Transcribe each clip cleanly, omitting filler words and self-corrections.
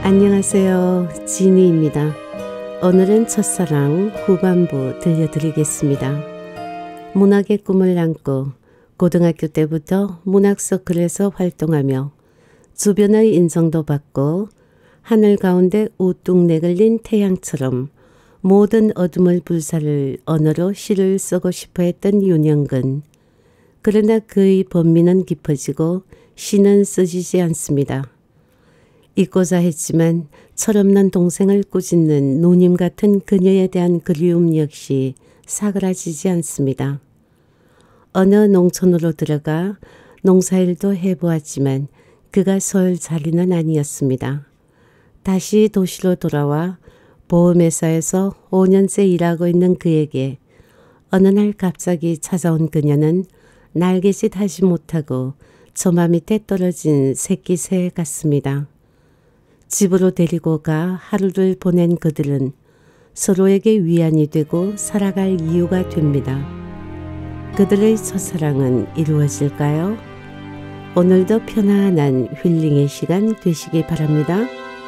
안녕하세요. 지니입니다. 오늘은 첫사랑 후반부 들려드리겠습니다. 문학의 꿈을 안고 고등학교 때부터 문학서클에서 활동하며 주변의 인정도 받고 하늘 가운데 우뚝 내걸린 태양처럼 모든 어둠을 불사를 언어로 시를 쓰고 싶어 했던 윤영근. 그러나 그의 번민은 깊어지고 시는 쓰지지 않습니다. 잊고자 했지만 철없는 동생을 꾸짖는 누님 같은 그녀에 대한 그리움 역시 사그라지지 않습니다. 어느 농촌으로 들어가 농사일도 해보았지만 그가 설 자리는 아니었습니다. 다시 도시로 돌아와 보험회사에서 5년째 일하고 있는 그에게 어느 날 갑자기 찾아온 그녀는 날개짓 하지 못하고 처마 밑에 떨어진 새끼 새 같습니다. 집으로 데리고 가 하루를 보낸 그들은 서로에게 위안이 되고 살아갈 이유가 됩니다. 그들의 첫사랑은 이루어질까요? 오늘도 편안한 힐링의 시간 되시기 바랍니다.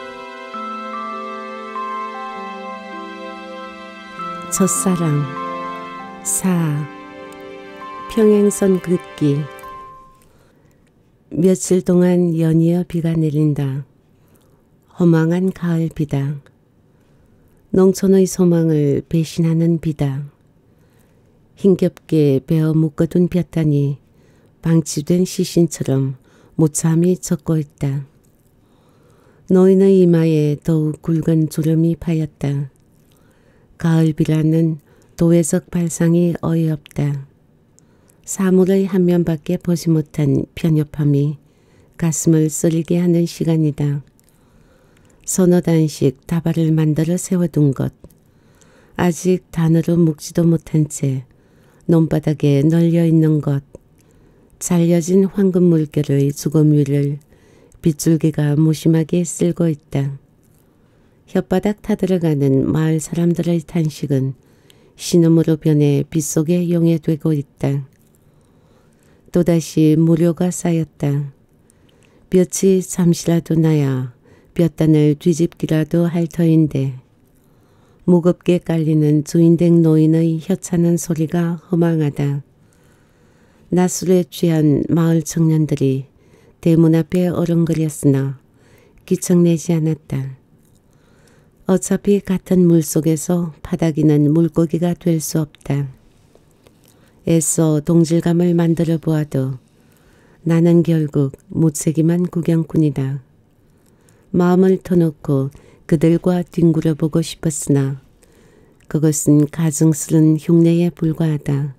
첫사랑 4. 평행선 긋기. 며칠 동안 연이어 비가 내린다. 허망한 가을 비다. 농촌의 소망을 배신하는 비다. 힘겹게 베어 묶어둔 볕단이 방치된 시신처럼 무참히 젖고 있다. 노인의 이마에 더욱 굵은 주름이 파였다. 가을비라는 도회적 발상이 어이없다. 사물의 한 면밖에 보지 못한 편협함이 가슴을 쓰리게 하는 시간이다. 서너 단씩 다발을 만들어 세워둔 것, 아직 단으로 묶지도 못한 채 논바닥에 널려있는 것, 잘려진 황금 물결의 주검 위를 빗줄기가 무심하게 쓸고 있다. 혓바닥 타들어가는 마을 사람들의 탄식은 신음으로 변해 빗속에 용해되고 있다. 또다시 무료가 쌓였다. 볕이 잠시라도 나야 볕단을 뒤집기라도 할 터인데 무겁게 깔리는 주인댁 노인의 혀차는 소리가 허망하다. 낮술에 취한 마을 청년들이 대문 앞에 어른거렸으나 귀청내지 않았다. 어차피 같은 물속에서 파닥이는 물고기가 될 수 없다. 애써 동질감을 만들어 보아도 나는 결국 무책임한 구경꾼이다. 마음을 터놓고 그들과 뒹굴어 보고 싶었으나 그것은 가증스런 흉내에 불과하다.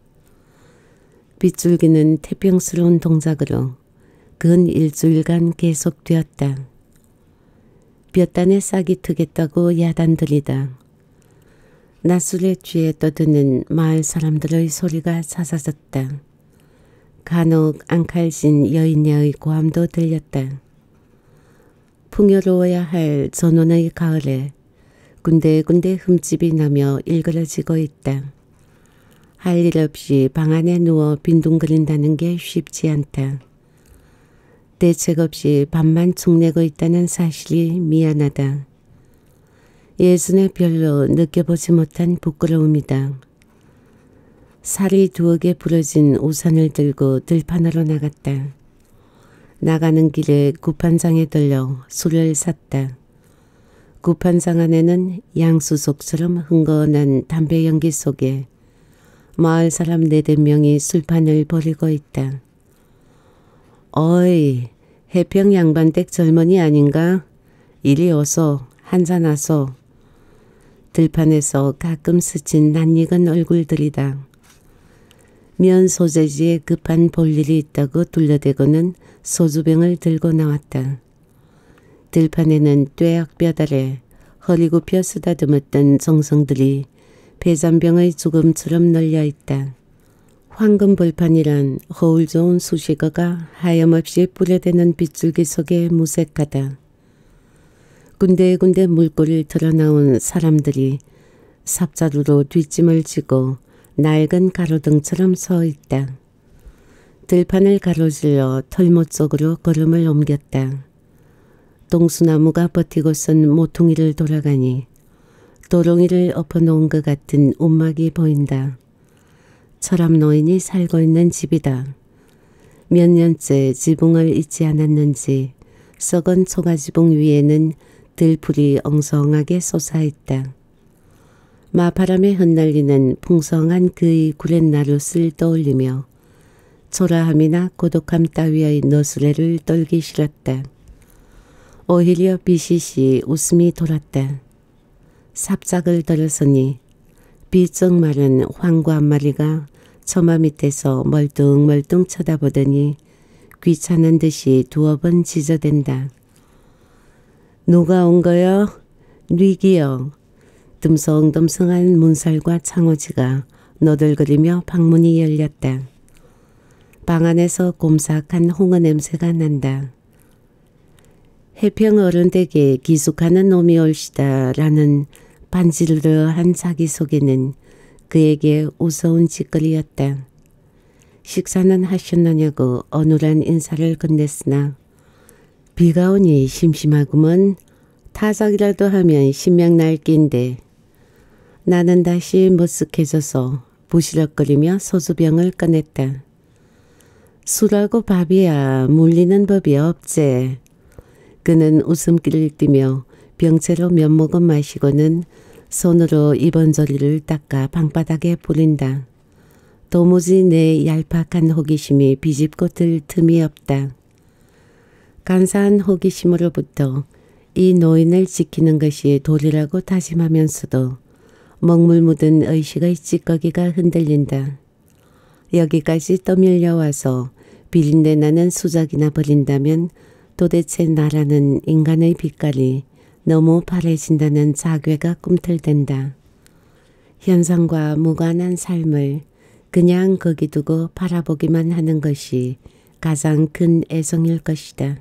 빗줄기는 태평스러운 동작으로 근 일주일간 계속되었다. 볕단에 싹이 트겠다고 야단들이다. 낮술에 취해 떠드는 마을 사람들의 소리가 잦아졌다. 간혹 앙칼진 여인네의 고함도 들렸다. 풍요로워야 할 전원의 가을에 군데군데 흠집이 나며 일그러지고 있다. 할 일 없이 방 안에 누워 빈둥거린다는 게 쉽지 않다. 대책 없이 밤만 축내고 있다는 사실이 미안하다. 예전에 별로 느껴보지 못한 부끄러움이다. 살이 두어 개 부러진 우산을 들고 들판으로 나갔다. 나가는 길에 구판장에 들려 술을 샀다. 구판장 안에는 양수속처럼 흥건한 담배 연기 속에 마을 사람 4~5명이 술판을 벌이고 있다. 어이, 해평 양반댁 젊은이 아닌가? 이리 어서 한잔하소. 들판에서 가끔 스친 낯익은 얼굴들이다. 면 소재지에 급한 볼일이 있다고 둘러대고는 소주병을 들고 나왔다. 들판에는 뙤약볕 아래 허리 굽혀 쓰다듬었던 정성들이 배잔병의 죽음처럼 널려있다. 황금벌판이란 허울 좋은 수식어가 하염없이 뿌려대는 빗줄기 속에 무색하다. 군데군데 물꼬를 드러나온 사람들이 삽자루로 뒷짐을 지고 낡은 가로등처럼 서 있다. 들판을 가로질러 털못 쪽으로 걸음을 옮겼다. 동수나무가 버티고선 모퉁이를 돌아가니 도롱이를 엎어놓은 것 같은 움막이 보인다. 철암 노인이 살고 있는 집이다. 몇 년째 지붕을 잇지 않았는지 썩은 초가지붕 위에는 들풀이 엉성하게 솟아있다. 마바람에 흩날리는 풍성한 그의 구렛나룻을 떠올리며 초라함이나 고독함 따위의 너스레를 떨기 싫었다. 오히려 비시시 웃음이 돌았다. 삽작을 들었으니 비쩍 마른 황구 한 마리가 처마 밑에서 멀뚱멀뚱 쳐다보더니 귀찮은 듯이 두어 번 짖어댄다. 누가 온 거요? 뉘기요. 듬성듬성한 문살과 창호지가 너덜거리며 방문이 열렸다. 방 안에서 곰삭한 홍어 냄새가 난다. 해평 어른댁에 기숙하는 놈이 올시다 라는 반지르르한 자기소개는 그에게 우스운 짓거리였다. 식사는 하셨느냐고 어눌한 인사를 건넸으나 비가 오니 심심하구먼. 타석이라도 하면 신명날 낀데. 나는 다시 머쓱해져서 부시럭거리며 소주병을 꺼냈다. 술하고 밥이야 물리는 법이 없제. 그는 웃음기를 띠며 병채로 몇 모금 마시고는 손으로 이번저리를 닦아 방바닥에 뿌린다. 도무지 내 얄팍한 호기심이 비집고 들 틈이 없다. 간사한 호기심으로부터 이 노인을 지키는 것이 도리라고 다짐하면서도 먹물 묻은 의식의 찌꺼기가 흔들린다. 여기까지 떠밀려와서 비린내 나는 수작이나 버린다면 도대체 나라는 인간의 빛깔이 너무 바래진다는 자괴가 꿈틀댄다. 현상과 무관한 삶을 그냥 거기 두고 바라보기만 하는 것이 가장 큰 애정일 것이다.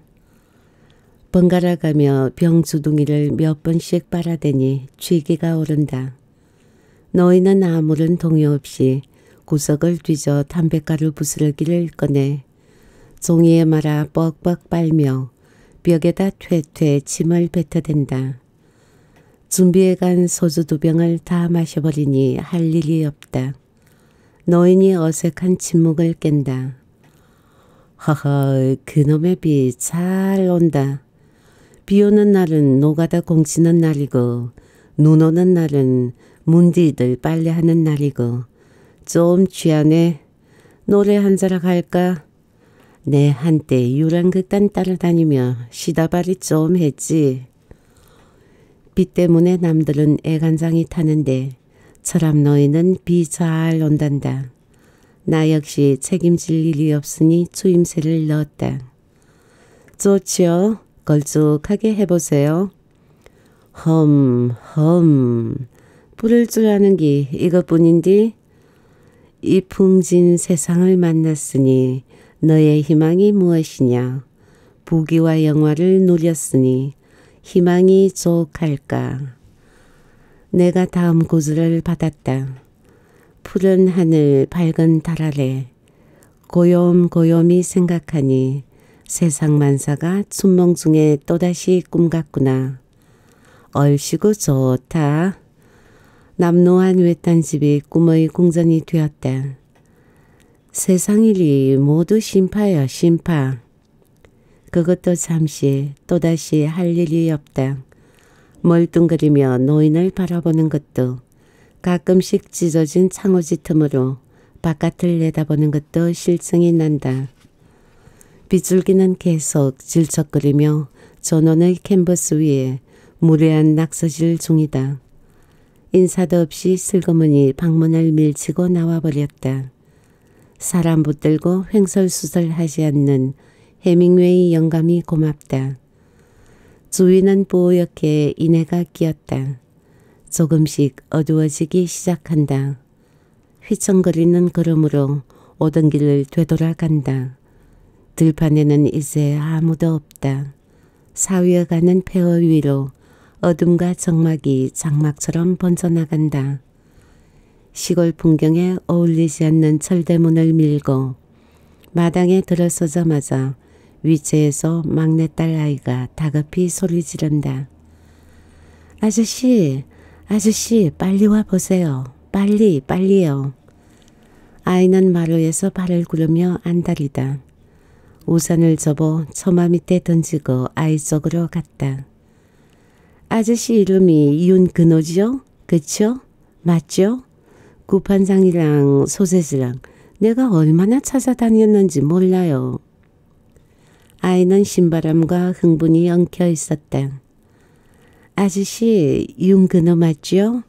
번갈아가며 병주둥이를 몇 번씩 빨아대니 취기가 오른다. 노인은 아무런 동요 없이 구석을 뒤져 담뱃가루 부스러기를 꺼내 종이에 말아 뻑뻑 빨며 벽에다 퇴퇴 침을 뱉어댄다. 준비해간 소주 2병을 다 마셔버리니 할 일이 없다. 노인이 어색한 침묵을 깬다. 허허, 그놈의 비 잘 온다. 비 오는 날은 노가다 공치는 날이고 눈 오는 날은 문디들 빨래하는 날이고 좀 취하네. 노래 한 자락 할까? 내 한때 유랑극단 따라다니며 시다발이 좀 했지. 비 때문에 남들은 애간장이 타는데 철암 노인은 비 잘 온단다. 나 역시 책임질 일이 없으니 추임새를 넣었다. 좋지요. 걸쭉하게 해보세요. 험 부를 줄 아는 게 이것뿐인디. 이 풍진 세상을 만났으니 너의 희망이 무엇이냐. 부귀와 영화를 누렸으니 희망이 족할까. 내가 다음 구슬을 받았다. 푸른 하늘 밝은 달 아래 고요고요히 생각하니 세상 만사가 춘몽 중에 또다시 꿈 같구나. 얼씨구 좋다. 남노한 외딴 집이 꿈의 궁전이 되었다. 세상 일이 모두 심파여 심파. 그것도 잠시 또다시 할 일이 없다. 멀뚱거리며 노인을 바라보는 것도 가끔씩 찢어진 창호지 틈으로 바깥을 내다보는 것도 실증이 난다. 빗줄기는 계속 질척거리며 전원의 캔버스 위에 무례한 낙서질 중이다. 인사도 없이 슬그머니 방문을 밀치고 나와버렸다. 사람 붙들고 횡설수설하지 않는 해밍웨이 영감이 고맙다. 주위는 뽀얗게 인해가 끼었다. 조금씩 어두워지기 시작한다. 휘청거리는 걸음으로 오던 길을 되돌아간다. 들판에는 이제 아무도 없다. 사위어가는 폐허 위로 어둠과 적막이 장막처럼 번져나간다. 시골 풍경에 어울리지 않는 철대문을 밀고 마당에 들어서자마자 위치에서 막내딸 아이가 다급히 소리 지른다. 아저씨, 아저씨 빨리 와보세요. 빨리, 빨리요. 아이는 마루에서 발을 구르며 안달이다. 우산을 접어 처마 밑에 던지고 아이 쪽으로 갔다. 아저씨 이름이 윤근호지요? 그쵸? 맞죠? 구판장이랑 소세지랑 내가 얼마나 찾아다녔는지 몰라요. 아이는 신바람과 흥분이 엉켜 있었다. 아저씨 윤근호 맞죠?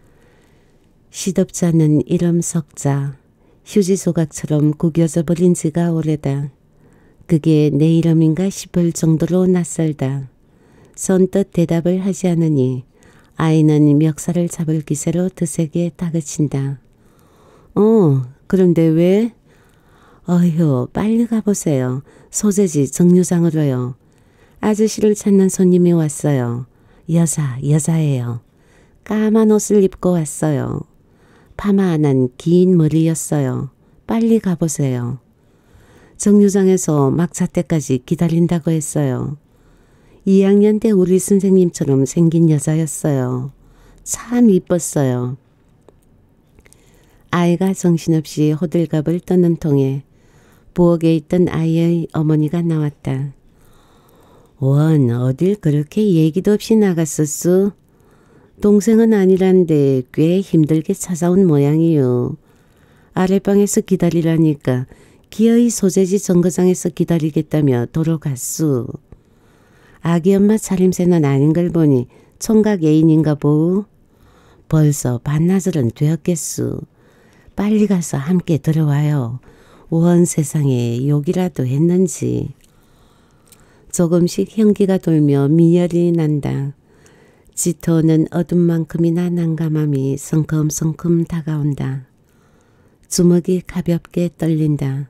시덥지 않은 이름 석자, 휴지 조각처럼 구겨져 버린 지가 오래다. 그게 내 이름인가 싶을 정도로 낯설다. 선뜻 대답을 하지 않으니 아이는 멱살을 잡을 기세로 드세게 다그친다. 그런데 왜? 어휴, 빨리 가보세요. 소재지 정류장으로요. 아저씨를 찾는 손님이 왔어요. 여자예요. 까만 옷을 입고 왔어요. 파마한 긴 머리였어요. 빨리 가보세요. 정류장에서 막차 때까지 기다린다고 했어요. 2학년 때 우리 선생님처럼 생긴 여자였어요. 참 이뻤어요. 아이가 정신없이 호들갑을 떠는 통에 부엌에 있던 아이의 어머니가 나왔다. 원, 어딜 그렇게 얘기도 없이 나갔었어? 동생은 아니란데 꽤 힘들게 찾아온 모양이요. 아랫방에서 기다리라니까 기어이 소재지 정거장에서 기다리겠다며 도로 갔수. 아기 엄마 차림새는 아닌 걸 보니 총각 애인인가 보우. 벌써 반나절은 되었겠수. 빨리 가서 함께 들어와요. 원 세상에 욕이라도 했는지. 조금씩 현기가 돌며 미열이 난다. 짙어오는 어둠만큼이나 난감함이 성큼성큼 다가온다. 주먹이 가볍게 떨린다.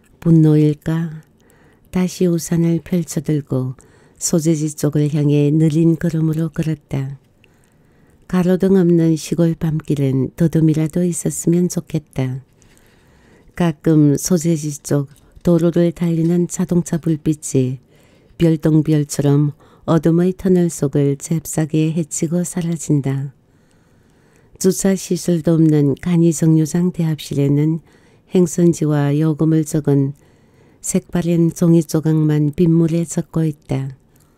분노일까? 다시 우산을 펼쳐들고 소재지 쪽을 향해 느린 걸음으로 걸었다. 가로등 없는 시골 밤길은 더듬이라도 있었으면 좋겠다. 가끔 소재지 쪽 도로를 달리는 자동차 불빛이 별똥별처럼 어둠의 터널 속을 잽싸게 헤치고 사라진다. 주차 시설도 없는 간이정류장 대합실에는 행선지와 요금을 적은 색바랜 종이 조각만 빗물에 젖고 있다.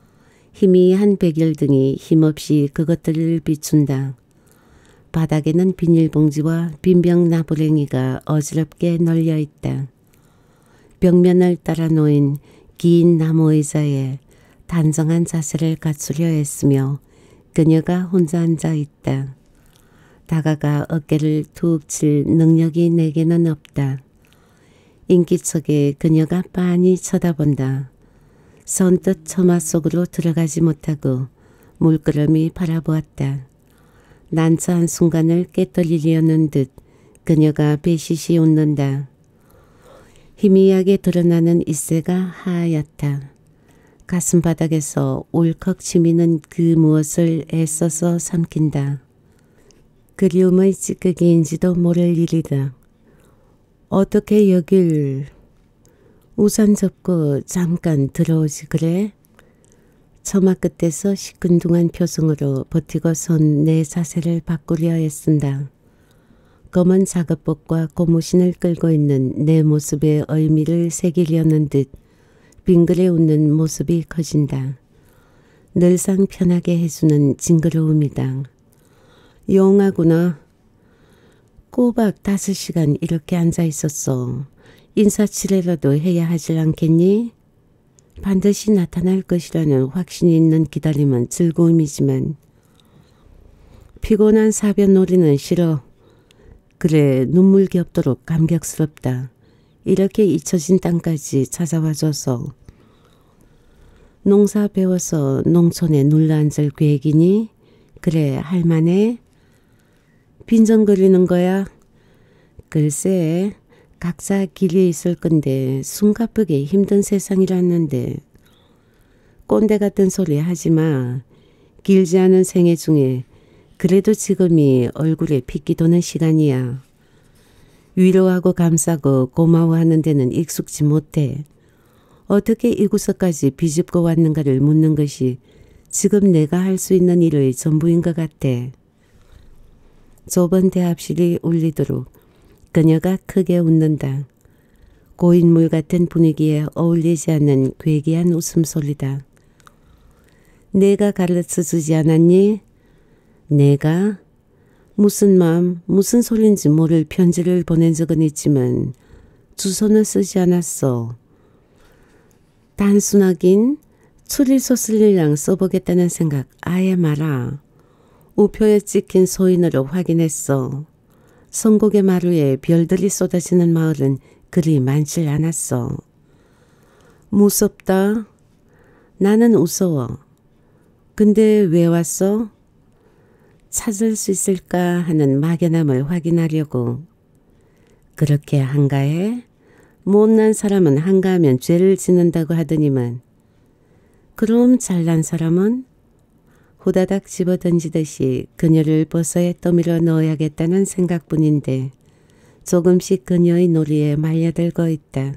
희미한 백열등이 힘없이 그것들을 비춘다. 바닥에는 비닐봉지와 빈병 나부랭이가 어지럽게 널려 있다. 벽면을 따라 놓인 긴 나무 의자에 단정한 자세를 갖추려 했으며 그녀가 혼자 앉아 있다. 다가가 어깨를 툭 칠 능력이 내게는 없다. 인기척에 그녀가 빤히 쳐다본다. 선뜻 처마 속으로 들어가지 못하고 물끄러미 바라보았다. 난처한 순간을 깨떨리려는 듯 그녀가 배시시 웃는다. 희미하게 드러나는 입새가 하얗다. 가슴바닥에서 울컥 치미는 그 무엇을 애써서 삼킨다. 그리움의 찌꺼기인지도 모를 일이다. 어떻게 여길 우산 접고 잠깐 들어오지 그래? 처마 끝에서 시큰둥한 표정으로 버티고 선 내 자세를 바꾸려 애쓴다. 검은 작업복과 고무신을 끌고 있는 내 모습의 의미를 새기려는 듯 빙그레 웃는 모습이 커진다. 늘상 편하게 해주는 징그러움이다. 용하구나. 꼬박 5시간 이렇게 앉아 있었어. 인사치레라도 해야 하질 않겠니? 반드시 나타날 것이라는 확신이 있는 기다림은 즐거움이지만 피곤한 사변놀이는 싫어. 그래, 눈물 겹도록 감격스럽다. 이렇게 잊혀진 땅까지 찾아와줘서. 농사 배워서 농촌에 눌러앉을 계획이니? 그래, 할만해? 빈정거리는 거야? 글쎄, 각자 길이 있을 건데 숨가쁘게 힘든 세상이라는데. 꼰대 같은 소리 하지 마. 길지 않은 생애 중에 그래도 지금이 얼굴에 핏기 도는 시간이야. 위로하고 감싸고 고마워하는 데는 익숙지 못해. 어떻게 이곳까지 비집고 왔는가를 묻는 것이 지금 내가 할 수 있는 일의 전부인 것 같아. 좁은 대합실이 울리도록 그녀가 크게 웃는다. 고인물 같은 분위기에 어울리지 않는 괴기한 웃음소리다. 내가 가르쳐주지 않았니? 내가? 무슨 맘, 무슨 소린지 모를 편지를 보낸 적은 있지만 주소는 쓰지 않았어. 단순하긴 추리소 쓸 일랑 써보겠다는 생각 아예 마라. 우표에 찍힌 소인으로 확인했어. 선곡의 마루에 별들이 쏟아지는 마을은 그리 많질 않았어. 무섭다. 나는 무서워. 근데 왜 왔어? 찾을 수 있을까 하는 막연함을 확인하려고. 그렇게 한가해? 못난 사람은 한가하면 죄를 짓는다고 하더니만. 그럼 잘난 사람은? 후다닥 집어던지듯이 그녀를 버서에 떠밀어 넣어야겠다는 생각뿐인데 조금씩 그녀의 놀이에 말려들고 있다.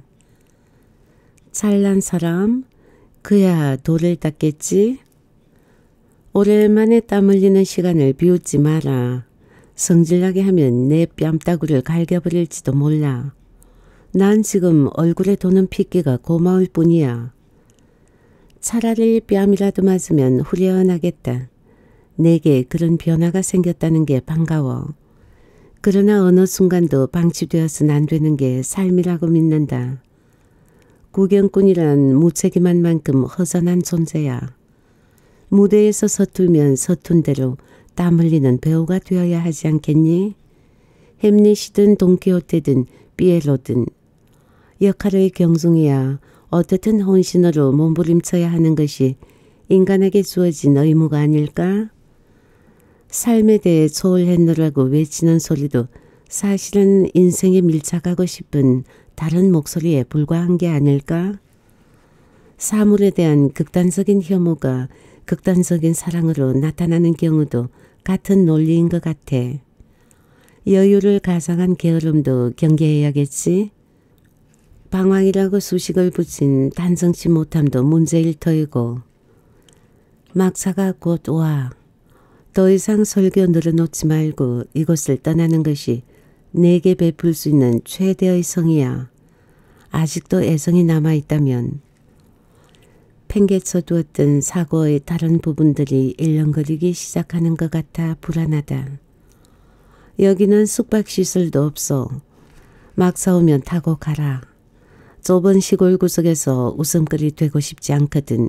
잘난 사람? 그야 돌을 닦겠지? 오랜만에 땀 흘리는 시간을 비웃지 마라. 성질나게 하면 내 뺨따구를 갈겨버릴지도 몰라. 난 지금 얼굴에 도는 핏기가 고마울 뿐이야. 차라리 뺨이라도 맞으면 후련하겠다. 내게 그런 변화가 생겼다는 게 반가워. 그러나 어느 순간도 방치되어서는 안 되는 게 삶이라고 믿는다. 구경꾼이란 무책임한 만큼 허전한 존재야. 무대에서 서툴면 서툰 대로 땀 흘리는 배우가 되어야 하지 않겠니? 햄릿이든 돈키호테든 피에로든 역할의 경중이야 어떻든 혼신으로 몸부림쳐야 하는 것이 인간에게 주어진 의무가 아닐까? 삶에 대해 소홀했노라고 외치는 소리도 사실은 인생에 밀착하고 싶은 다른 목소리에 불과한 게 아닐까? 사물에 대한 극단적인 혐오가 극단적인 사랑으로 나타나는 경우도 같은 논리인 것 같아. 여유를 가상한 게으름도 경계해야겠지? 방황이라고 수식을 붙인 단정치 못함도 문제일 터이고. 막차가 곧 와. 더 이상 설교 늘어놓지 말고 이곳을 떠나는 것이 내게 베풀 수 있는 최대의 성이야. 아직도 애정이 남아있다면. 팽개쳐 두었던 사고의 다른 부분들이 일렁거리기 시작하는 것 같아 불안하다. 여기는 숙박시설도 없어. 막 사오면 타고 가라. 좁은 시골 구석에서 웃음거리 되고 싶지 않거든.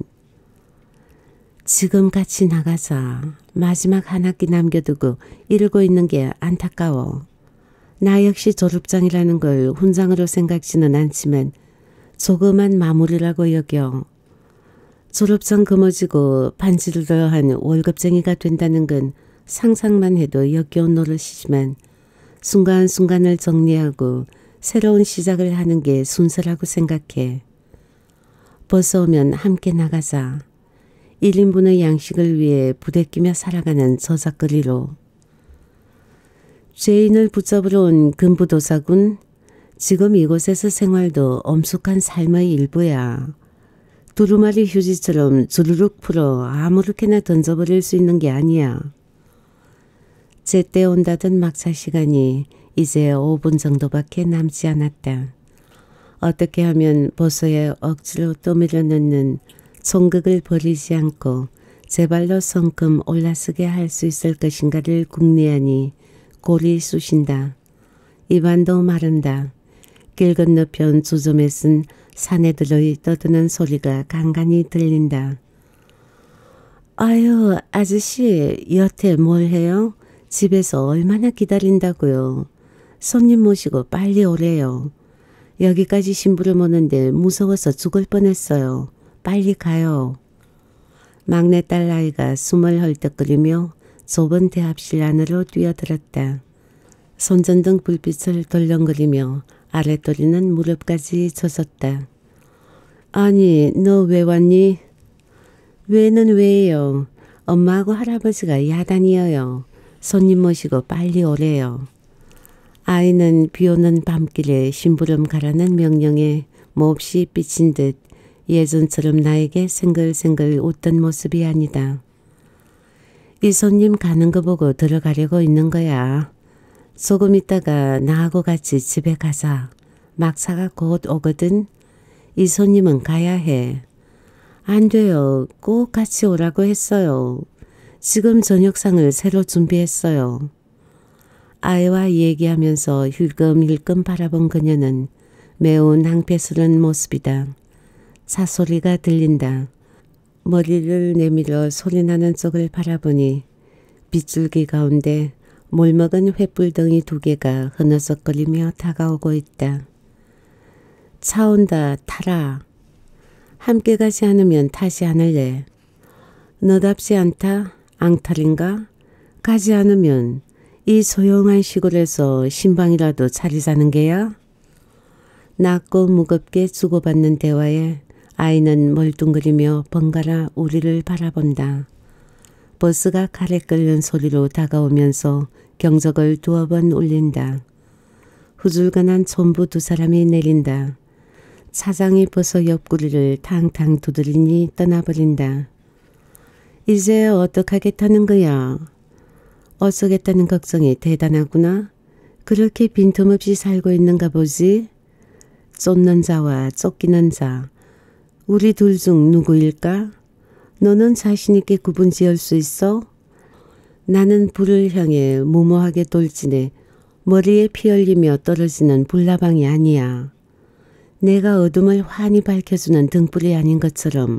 지금 같이 나가자. 마지막 한 학기 남겨두고 이러고 있는 게 안타까워. 나 역시 졸업장이라는 걸 훈장으로 생각지는 않지만 조그만 마무리라고 여겨. 졸업장 금어지고 반지를 더한 월급쟁이가 된다는 건 상상만 해도 역겨운 노릇이지만 순간순간을 정리하고 새로운 시작을 하는 게 순서라고 생각해. 벗어오면 함께 나가자. 1인분의 양식을 위해 부대끼며 살아가는 저작거리로. 죄인을 붙잡으러 온 금부도사군. 지금 이곳에서 생활도 엄숙한 삶의 일부야. 두루마리 휴지처럼 주르륵 풀어 아무렇게나 던져버릴 수 있는 게 아니야. 제때 온다던 막차 시간이 이제 5분 정도밖에 남지 않았다. 어떻게 하면 버서에 억지로 떠밀어 넣는 총극을 버리지 않고 제 발로 성큼 올라서게 할 수 있을 것인가를 궁리하니 골이 쑤신다. 입안도 마른다. 길 건너편 주점에 쓴 사내들의 떠드는 소리가 간간히 들린다. 아유, 아저씨, 여태 뭘 해요? 집에서 얼마나 기다린다고요. 손님 모시고 빨리 오래요. 여기까지 심부름 오는데 무서워서 죽을 뻔했어요. 빨리 가요. 막내딸 아이가 숨을 헐떡거리며 좁은 대합실 안으로 뛰어들었다. 손전등 불빛을 덜렁거리며 아랫도리는 무릎까지 젖었다. 아니, 너 왜 왔니? 왜는 왜요? 엄마하고 할아버지가 야단이어요. 손님 모시고 빨리 오래요. 아이는 비오는 밤길에 심부름 가라는 명령에 몹시 삐친 듯 예전처럼 나에게 생글생글 웃던 모습이 아니다. 이 손님 가는 거 보고 들어가려고 있는 거야. 조금 있다가 나하고 같이 집에 가자. 막사가 곧 오거든. 이 손님은 가야 해. 안 돼요. 꼭 같이 오라고 했어요. 지금 저녁상을 새로 준비했어요. 아이와 얘기하면서 힐끔힐끔 바라본 그녀는 매우 낭패스런 모습이다. 차 소리가 들린다. 머리를 내밀어 소리나는 쪽을 바라보니 빗줄기 가운데 물먹은 횃불덩이 2개가 흐느적거리며 다가오고 있다. 차 온다. 타라. 함께 가지 않으면 타지 않을래. 너답지 않다. 앙탈인가? 가지 않으면 이 소용한 시골에서 신방이라도 차리자는 게야? 낮고 무겁게 주고받는 대화에 아이는 멀뚱거리며 번갈아 우리를 바라본다. 버스가 칼에 끓는 소리로 다가오면서 경적을 2번 울린다. 후줄근한 촌부 2사람이 내린다. 차장이 버스 옆구리를 탕탕 두드리니 떠나버린다. 이제 어떡하겠다는 거야. 어쩌겠다는 걱정이 대단하구나. 그렇게 빈틈없이 살고 있는가 보지. 쫓는 자와 쫓기는 자. 우리 둘 중 누구일까? 너는 자신 있게 구분 지을 수 있어? 나는 불을 향해 무모하게 돌진해 머리에 피 흘리며 떨어지는 불나방이 아니야. 내가 어둠을 환히 밝혀주는 등불이 아닌 것처럼.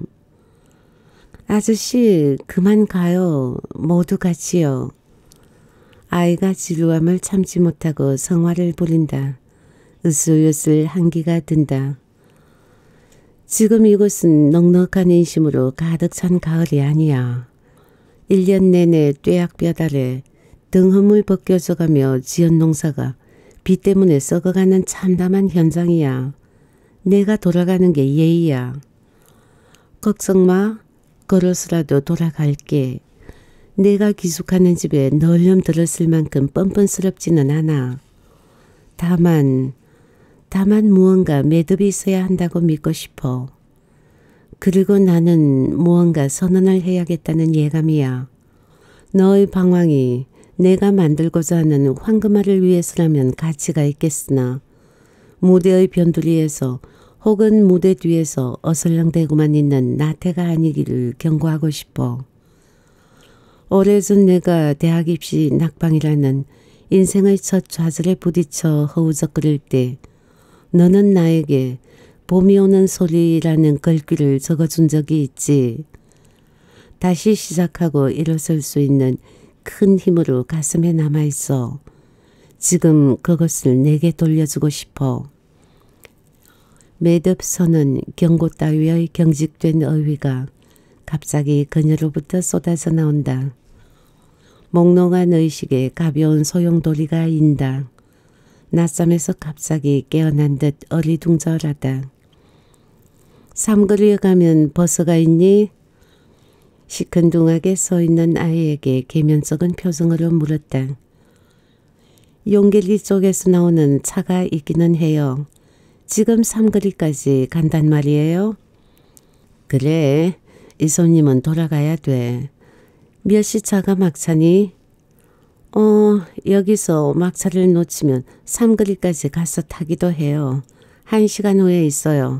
아저씨 그만 가요. 모두 같이요. 아이가 지루함을 참지 못하고 성화를 부린다. 으슬으슬 한기가 든다. 지금 이곳은 넉넉한 인심으로 가득 찬 가을이 아니야. 1년 내내 뙤약볕 아래 등허물 벗겨져가며 지은 농사가 비 때문에 썩어가는 참담한 현장이야. 내가 돌아가는 게 예의야. 걱정 마. 걸어서라도 돌아갈게. 내가 기숙하는 집에 널렴 들었을 만큼 뻔뻔스럽지는 않아. 다만 무언가 매듭이 있어야 한다고 믿고 싶어. 그리고 나는 무언가 선언을 해야겠다는 예감이야. 너의 방황이 내가 만들고자 하는 황금알을 위해서라면 가치가 있겠으나 무대의 변두리에서 혹은 무대 뒤에서 어슬렁대고만 있는 나태가 아니기를 경고하고 싶어. 오래전 내가 대학 입시 낙방이라는 인생의 첫 좌절에 부딪혀 허우적거릴 때 너는 나에게 봄이 오는 소리라는 글귀를 적어준 적이 있지. 다시 시작하고 일어설 수 있는 큰 힘으로 가슴에 남아있어. 지금 그것을 내게 돌려주고 싶어. 매듭서는 경고 따위의 경직된 어휘가 갑자기 그녀로부터 쏟아져 나온다. 몽롱한 의식에 가벼운 소용돌이가 인다. 낮잠에서 갑자기 깨어난 듯 어리둥절하다. 삼거리에 가면 버스가 있니? 시큰둥하게 서 있는 아이에게 계면적인 표정으로 물었다. 용길리 쪽에서 나오는 차가 있기는 해요. 지금 삼거리까지 간단 말이에요. 그래, 이 손님은 돌아가야 돼. 몇 시 차가 막차니? 여기서 막차를 놓치면 삼거리까지 가서 타기도 해요. 1시간 후에 있어요.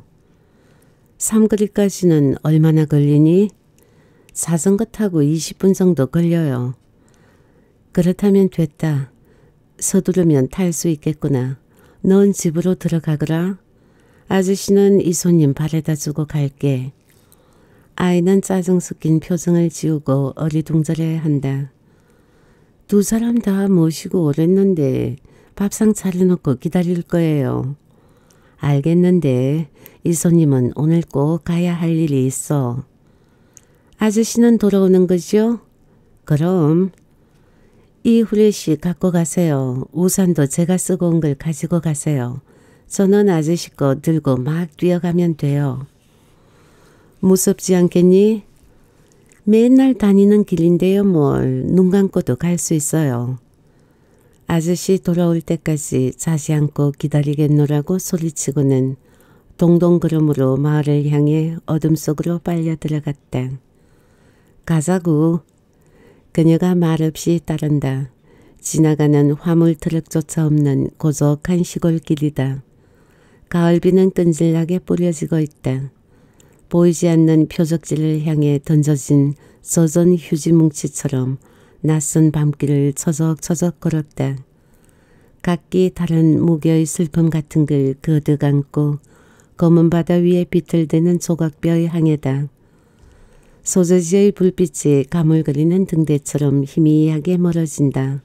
삼거리까지는 얼마나 걸리니? 자전거 타고 20분 정도 걸려요. 그렇다면 됐다. 서두르면 탈 수 있겠구나. 넌 집으로 들어가거라. 아저씨는 이 손님 바래다 주고 갈게. 아이는 짜증 섞인 표정을 지우고 어리둥절해야 한다. 2사람 다 모시고 오랬는데 밥상 차려놓고 기다릴 거예요. 알겠는데 이 손님은 오늘 꼭 가야 할 일이 있어. 아저씨는 돌아오는 거죠? 그럼. 이 후레쉬 갖고 가세요. 우산도 제가 쓰고 온 걸 가지고 가세요. 저는 아저씨 거 들고 막 뛰어가면 돼요. 무섭지 않겠니? 맨날 다니는 길인데요 뭘. 눈 감고도 갈 수 있어요. 아저씨 돌아올 때까지 자지 않고 기다리겠노라고 소리치고는 동동 걸음으로 마을을 향해 어둠 속으로 빨려 들어갔다. 가자구. 그녀가 말없이 따른다. 지나가는 화물 트럭조차 없는 고적한 시골길이다. 가을비는 끈질나게 뿌려지고 있다. 보이지 않는 표적지를 향해 던져진 젖은 휴지 뭉치처럼 낯선 밤길을 처적처적 걸었다. 각기 다른 무교의 슬픔 같은 걸 거듭 안고 검은 바다 위에 비틀대는 조각뼈의 항해다. 소재지의 불빛이 가물거리는 등대처럼 희미하게 멀어진다.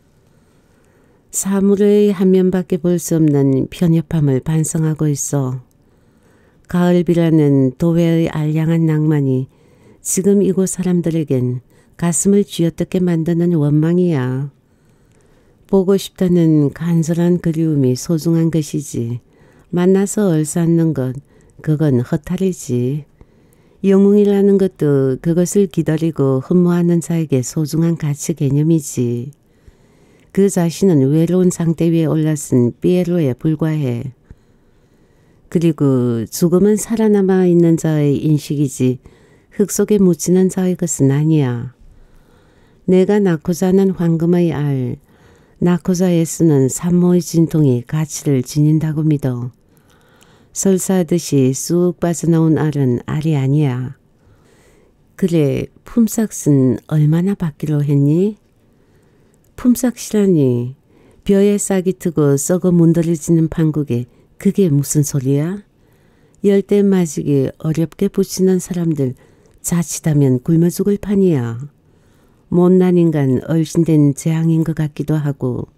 사물의 한 면밖에 볼 수 없는 편협함을 반성하고 있어. 가을비라는 도회의 알량한 낭만이 지금 이곳 사람들에겐 가슴을 쥐어뜯게 만드는 원망이야. 보고 싶다는 간절한 그리움이 소중한 것이지. 만나서 얼싸안는 것, 그건 허탈이지. 영웅이라는 것도 그것을 기다리고 흠모하는 자에게 소중한 가치 개념이지. 그 자신은 외로운 상태 위에 올라선 피에로에 불과해. 그리고 죽음은 살아남아 있는 자의 인식이지 흙 속에 묻히는 자의 것은 아니야. 내가 낳고자 하는 황금의 알, 낳고자 애쓰는 산모의 진통이 가치를 지닌다고 믿어. 설사하듯이 쑥 빠져나온 알은 알이 아니야. 그래, 품삯은 얼마나 받기로 했니? 품삯이라니 벼에 싹이 트고 썩어 문드러지는 판국에 그게 무슨 소리야? 열대 마지기 어렵게 붙이는 사람들 자칫하면 굶어 죽을 판이야. 못난 인간 얼씬된 재앙인 것 같기도 하고.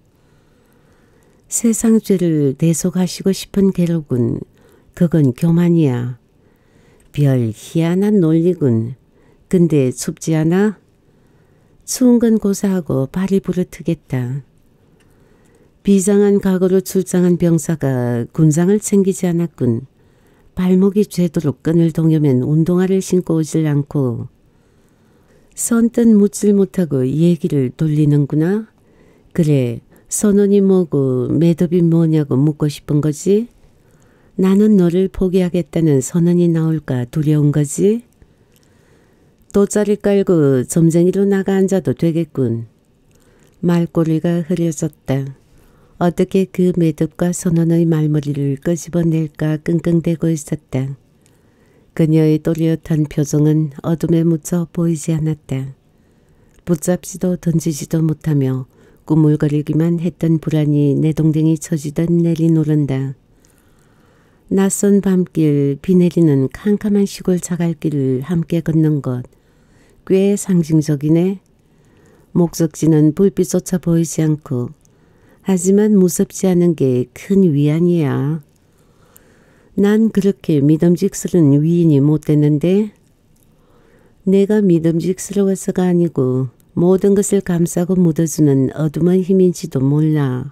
세상 죄를 대속하시고 싶은 괴로군. 그건 교만이야. 별 희한한 논리군. 근데 춥지 않아? 추운 건 고사하고 발이 부르트겠다. 비장한 각오로 출장한 병사가 군장을 챙기지 않았군. 발목이 죄도록 끈을 동여맨 운동화를 신고 오질 않고 선뜻 묻질 못하고 얘기를 돌리는구나. 그래, 선언이 뭐고 매듭이 뭐냐고 묻고 싶은 거지? 나는 너를 포기하겠다는 선언이 나올까 두려운 거지? 돗자리 깔고 점쟁이로 나가 앉아도 되겠군. 말꼬리가 흐려졌다. 어떻게 그 매듭과 선언의 말머리를 끄집어낼까 끙끙대고 있었다. 그녀의 또렷한 표정은 어둠에 묻혀 보이지 않았다. 붙잡지도 던지지도 못하며 꾸물거리기만 했던 불안이 내동댕이 쳐지듯 내리노른다. 낯선 밤길, 비 내리는 캄캄한 시골 자갈길을 함께 걷는 것, 꽤 상징적이네. 목적지는 불빛조차 보이지 않고 하지만 무섭지 않은 게 큰 위안이야. 난 그렇게 믿음직스러운 위인이 못 되는데 내가 믿음직스러워서가 아니고 모든 것을 감싸고 묻어주는 어둠의 힘인지도 몰라.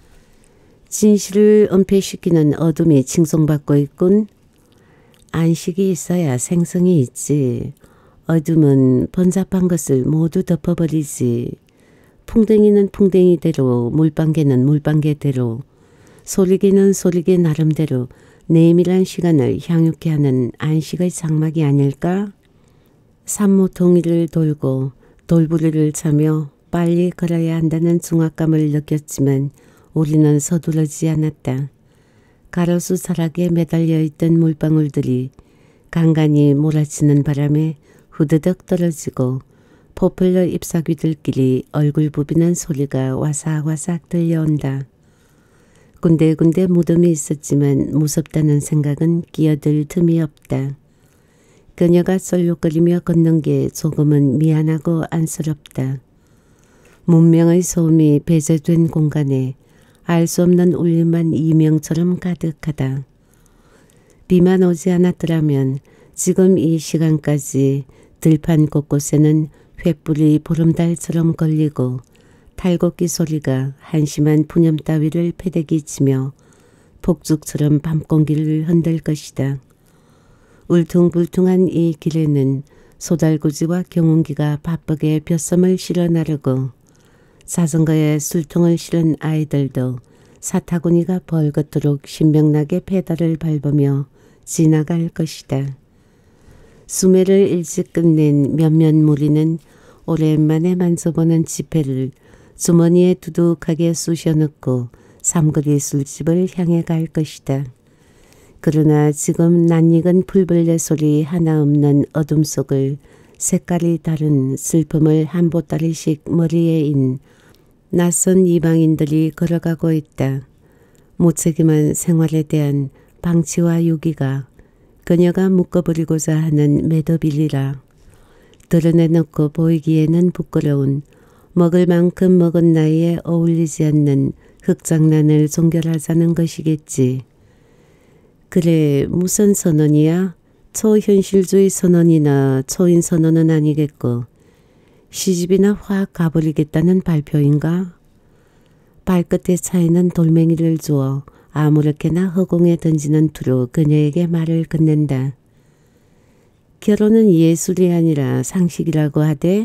진실을 은폐시키는 어둠이 칭송받고 있군. 안식이 있어야 생성이 있지. 어둠은 번잡한 것을 모두 덮어버리지. 풍뎅이는 풍뎅이대로, 물방개는 물방개대로, 소리개는 소리개 나름대로 내밀한 시간을 향유케 하는 안식의 장막이 아닐까? 산모통일을 돌고 돌부리를 차며 빨리 걸어야 한다는 중압감을 느꼈지만 우리는 서두르지 않았다. 가로수 자락에 매달려 있던 물방울들이 간간히 몰아치는 바람에 후드득 떨어지고 포플러 잎사귀들끼리 얼굴 부비는 소리가 와삭와삭 들려온다. 군데군데 무덤이 있었지만 무섭다는 생각은 끼어들 틈이 없다. 그녀가 썰룩거리며 걷는 게 조금은 미안하고 안쓰럽다. 문명의 소음이 배제된 공간에 알 수 없는 울림만 이명처럼 가득하다. 비만 오지 않았더라면 지금 이 시간까지 들판 곳곳에는 횃불이 보름달처럼 걸리고 탈곡기 소리가 한심한 푸념 따위를 패대기치며 폭죽처럼 밤공기를 흔들 것이다. 울퉁불퉁한 이 길에는 소달구지와 경운기가 바쁘게 벼섬을 실어 나르고 자전거에 술통을 실은 아이들도 사타구니가 벌겋도록 신명나게 페달을 밟으며 지나갈 것이다. 수매를 일찍 끝낸 몇몇 무리는 오랜만에 만져보는 지폐를 주머니에 두둑하게 쑤셔넣고 삼거리 술집을 향해 갈 것이다. 그러나 지금 낯익은 풀벌레 소리 하나 없는 어둠 속을 색깔이 다른 슬픔을 한 보따리씩 머리에 인 낯선 이방인들이 걸어가고 있다. 무책임한 생활에 대한 방치와 유기가 그녀가 묶어버리고자 하는 매듭이리라. 드러내놓고 보이기에는 부끄러운 먹을 만큼 먹은 나이에 어울리지 않는 흑장난을 종결하자는 것이겠지. 그래, 무슨 선언이야? 초현실주의 선언이나 초인 선언은 아니겠고 시집이나 확 가버리겠다는 발표인가? 발끝에 차이는 돌멩이를 주어 아무렇게나 허공에 던지는 투로 그녀에게 말을 건넨다. 결혼은 예술이 아니라 상식이라고 하되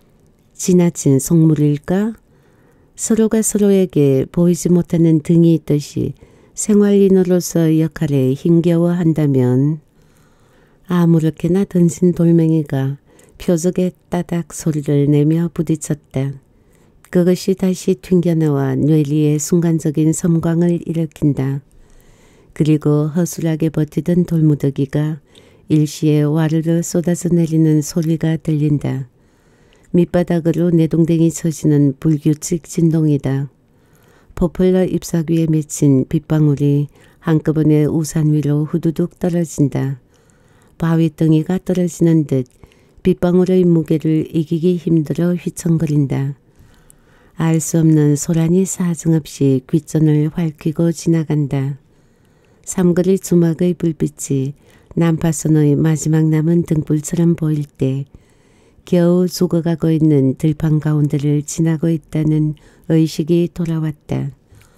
지나친 속물일까? 서로가 서로에게 보이지 못하는 등이 있듯이 생활인으로서 역할에 힘겨워한다면 아무렇게나 던진 돌멩이가 표적에 따닥 소리를 내며 부딪혔다. 그것이 다시 튕겨나와 뇌리에 순간적인 섬광을 일으킨다. 그리고 허술하게 버티던 돌무더기가 일시에 와르르 쏟아져 내리는 소리가 들린다. 밑바닥으로 내동댕이 쳐지는 불규칙 진동이다. 포플러 잎사귀 위에 맺힌 빗방울이 한꺼번에 우산 위로 후두둑 떨어진다. 바위덩이가 떨어지는 듯 빗방울의 무게를 이기기 힘들어 휘청거린다. 알 수 없는 소란이 사정없이 귓전을 핥히고 지나간다. 삼거리 주막의 불빛이 난파선의 마지막 남은 등불처럼 보일 때 겨우 죽어가고 있는 들판 가운데를 지나고 있다는 의식이 돌아왔다.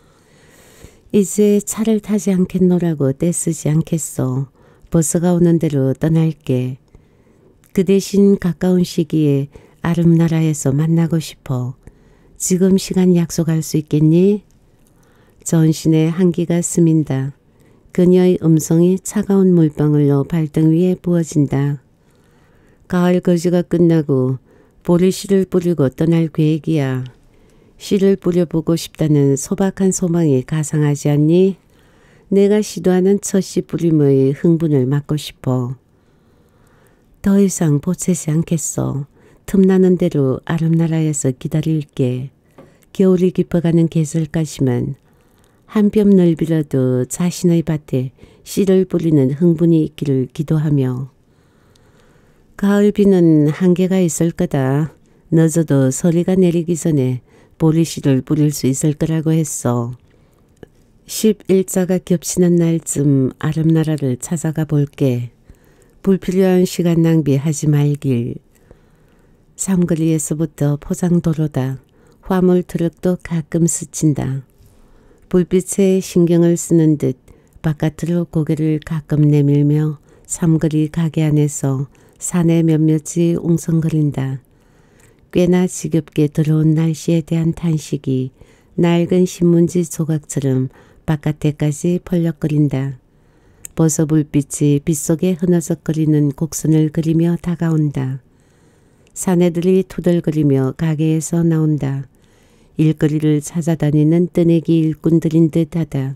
이제 차를 타지 않겠노라고 떼쓰지 않겠소. 버스가 오는 대로 떠날게. 그 대신 가까운 시기에 아름나라에서 만나고 싶어. 지금 시간 약속할 수 있겠니? 전신에 한기가 스민다. 그녀의 음성이 차가운 물방울로 발등 위에 부어진다. 가을 거지가 끝나고 보리씨를 뿌리고 떠날 계획이야. 씨를 뿌려보고 싶다는 소박한 소망이 가상하지 않니? 내가 시도하는 첫 씨 뿌림의 흥분을 막고 싶어. 더 이상 보채지 않겠어. 틈나는 대로 아름나라에서 기다릴게. 겨울이 깊어가는 계절까지만 한 뼘 넓이라도 자신의 밭에 씨를 뿌리는 흥분이 있기를 기도하며. 가을 비는 한계가 있을 거다. 늦어도 서리가 내리기 전에 보리씨를 뿌릴 수 있을 거라고 했어. 10일자가 겹치는 날쯤 아름나라를 찾아가 볼게. 불필요한 시간 낭비하지 말길. 삼거리에서부터 포장도로다. 화물 트럭도 가끔 스친다. 불빛에 신경을 쓰는 듯 바깥으로 고개를 가끔 내밀며 삼거리 가게 안에서 사내 몇몇이 웅성거린다. 꽤나 지겹게 들어온 날씨에 대한 탄식이 낡은 신문지 조각처럼 바깥에까지 펄럭거린다. 버섯 불빛이 빗속에 흐느적거리는 곡선을 그리며 다가온다. 사내들이 투덜거리며 가게에서 나온다. 일거리를 찾아다니는 뜨내기 일꾼들인 듯하다.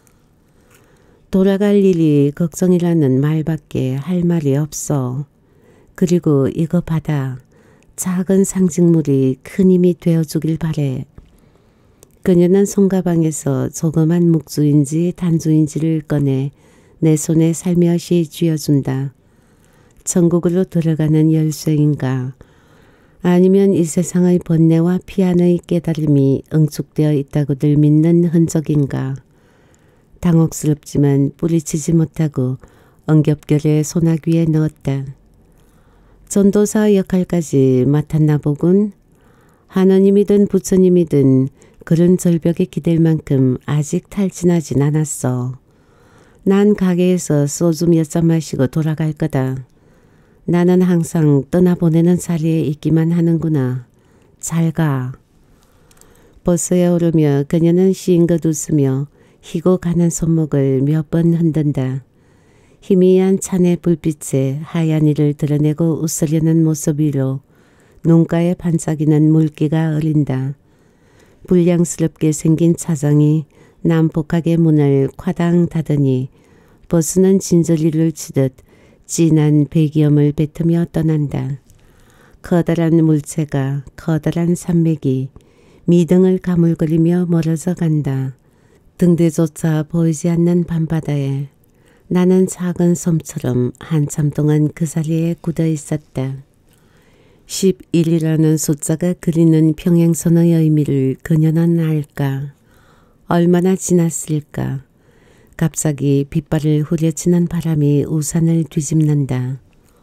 돌아갈 일이 걱정이라는 말밖에 할 말이 없어. 그리고 이거 받아. 작은 상징물이 큰 힘이 되어주길 바래. 그녀는 손가방에서 조그만 묵주인지 단주인지를 꺼내 내 손에 살며시 쥐어준다. 천국으로 들어가는 열쇠인가? 아니면 이 세상의 번뇌와 피안의 깨달음이 응축되어 있다고들 믿는 흔적인가? 당혹스럽지만 뿌리치지 못하고 엉겹결에 소나귀에 넣었다. 전도사 역할까지 맡았나 보군. 하느님이든 부처님이든 그런 절벽에 기댈 만큼 아직 탈진하진 않았어. 난 가게에서 소주 몇 잔 마시고 돌아갈 거다. 나는 항상 떠나보내는 자리에 있기만 하는구나. 잘 가. 버스에 오르며 그녀는 싱긋 웃으며 희고 가는 손목을 몇 번 흔든다. 희미한 찬의 불빛에 하얀 이를 드러내고 웃으려는 모습 위로 눈가에 반짝이는 물기가 어린다. 불량스럽게 생긴 차장이 난폭하게 문을 콰당 닫으니 버스는 진저리를 치듯 진한 배기음을 뱉으며 떠난다. 커다란 물체가 커다란 산맥이 미등을 가물거리며 멀어져 간다. 등대조차 보이지 않는 밤바다에 나는 작은 섬처럼 한참 동안 그 자리에 굳어 있었다. 11이라는 숫자가 그리는 평행선의 의미를 그녀는 알까? 얼마나 지났을까? 갑자기 빗발을 후려치는 바람이 우산을 뒤집는다.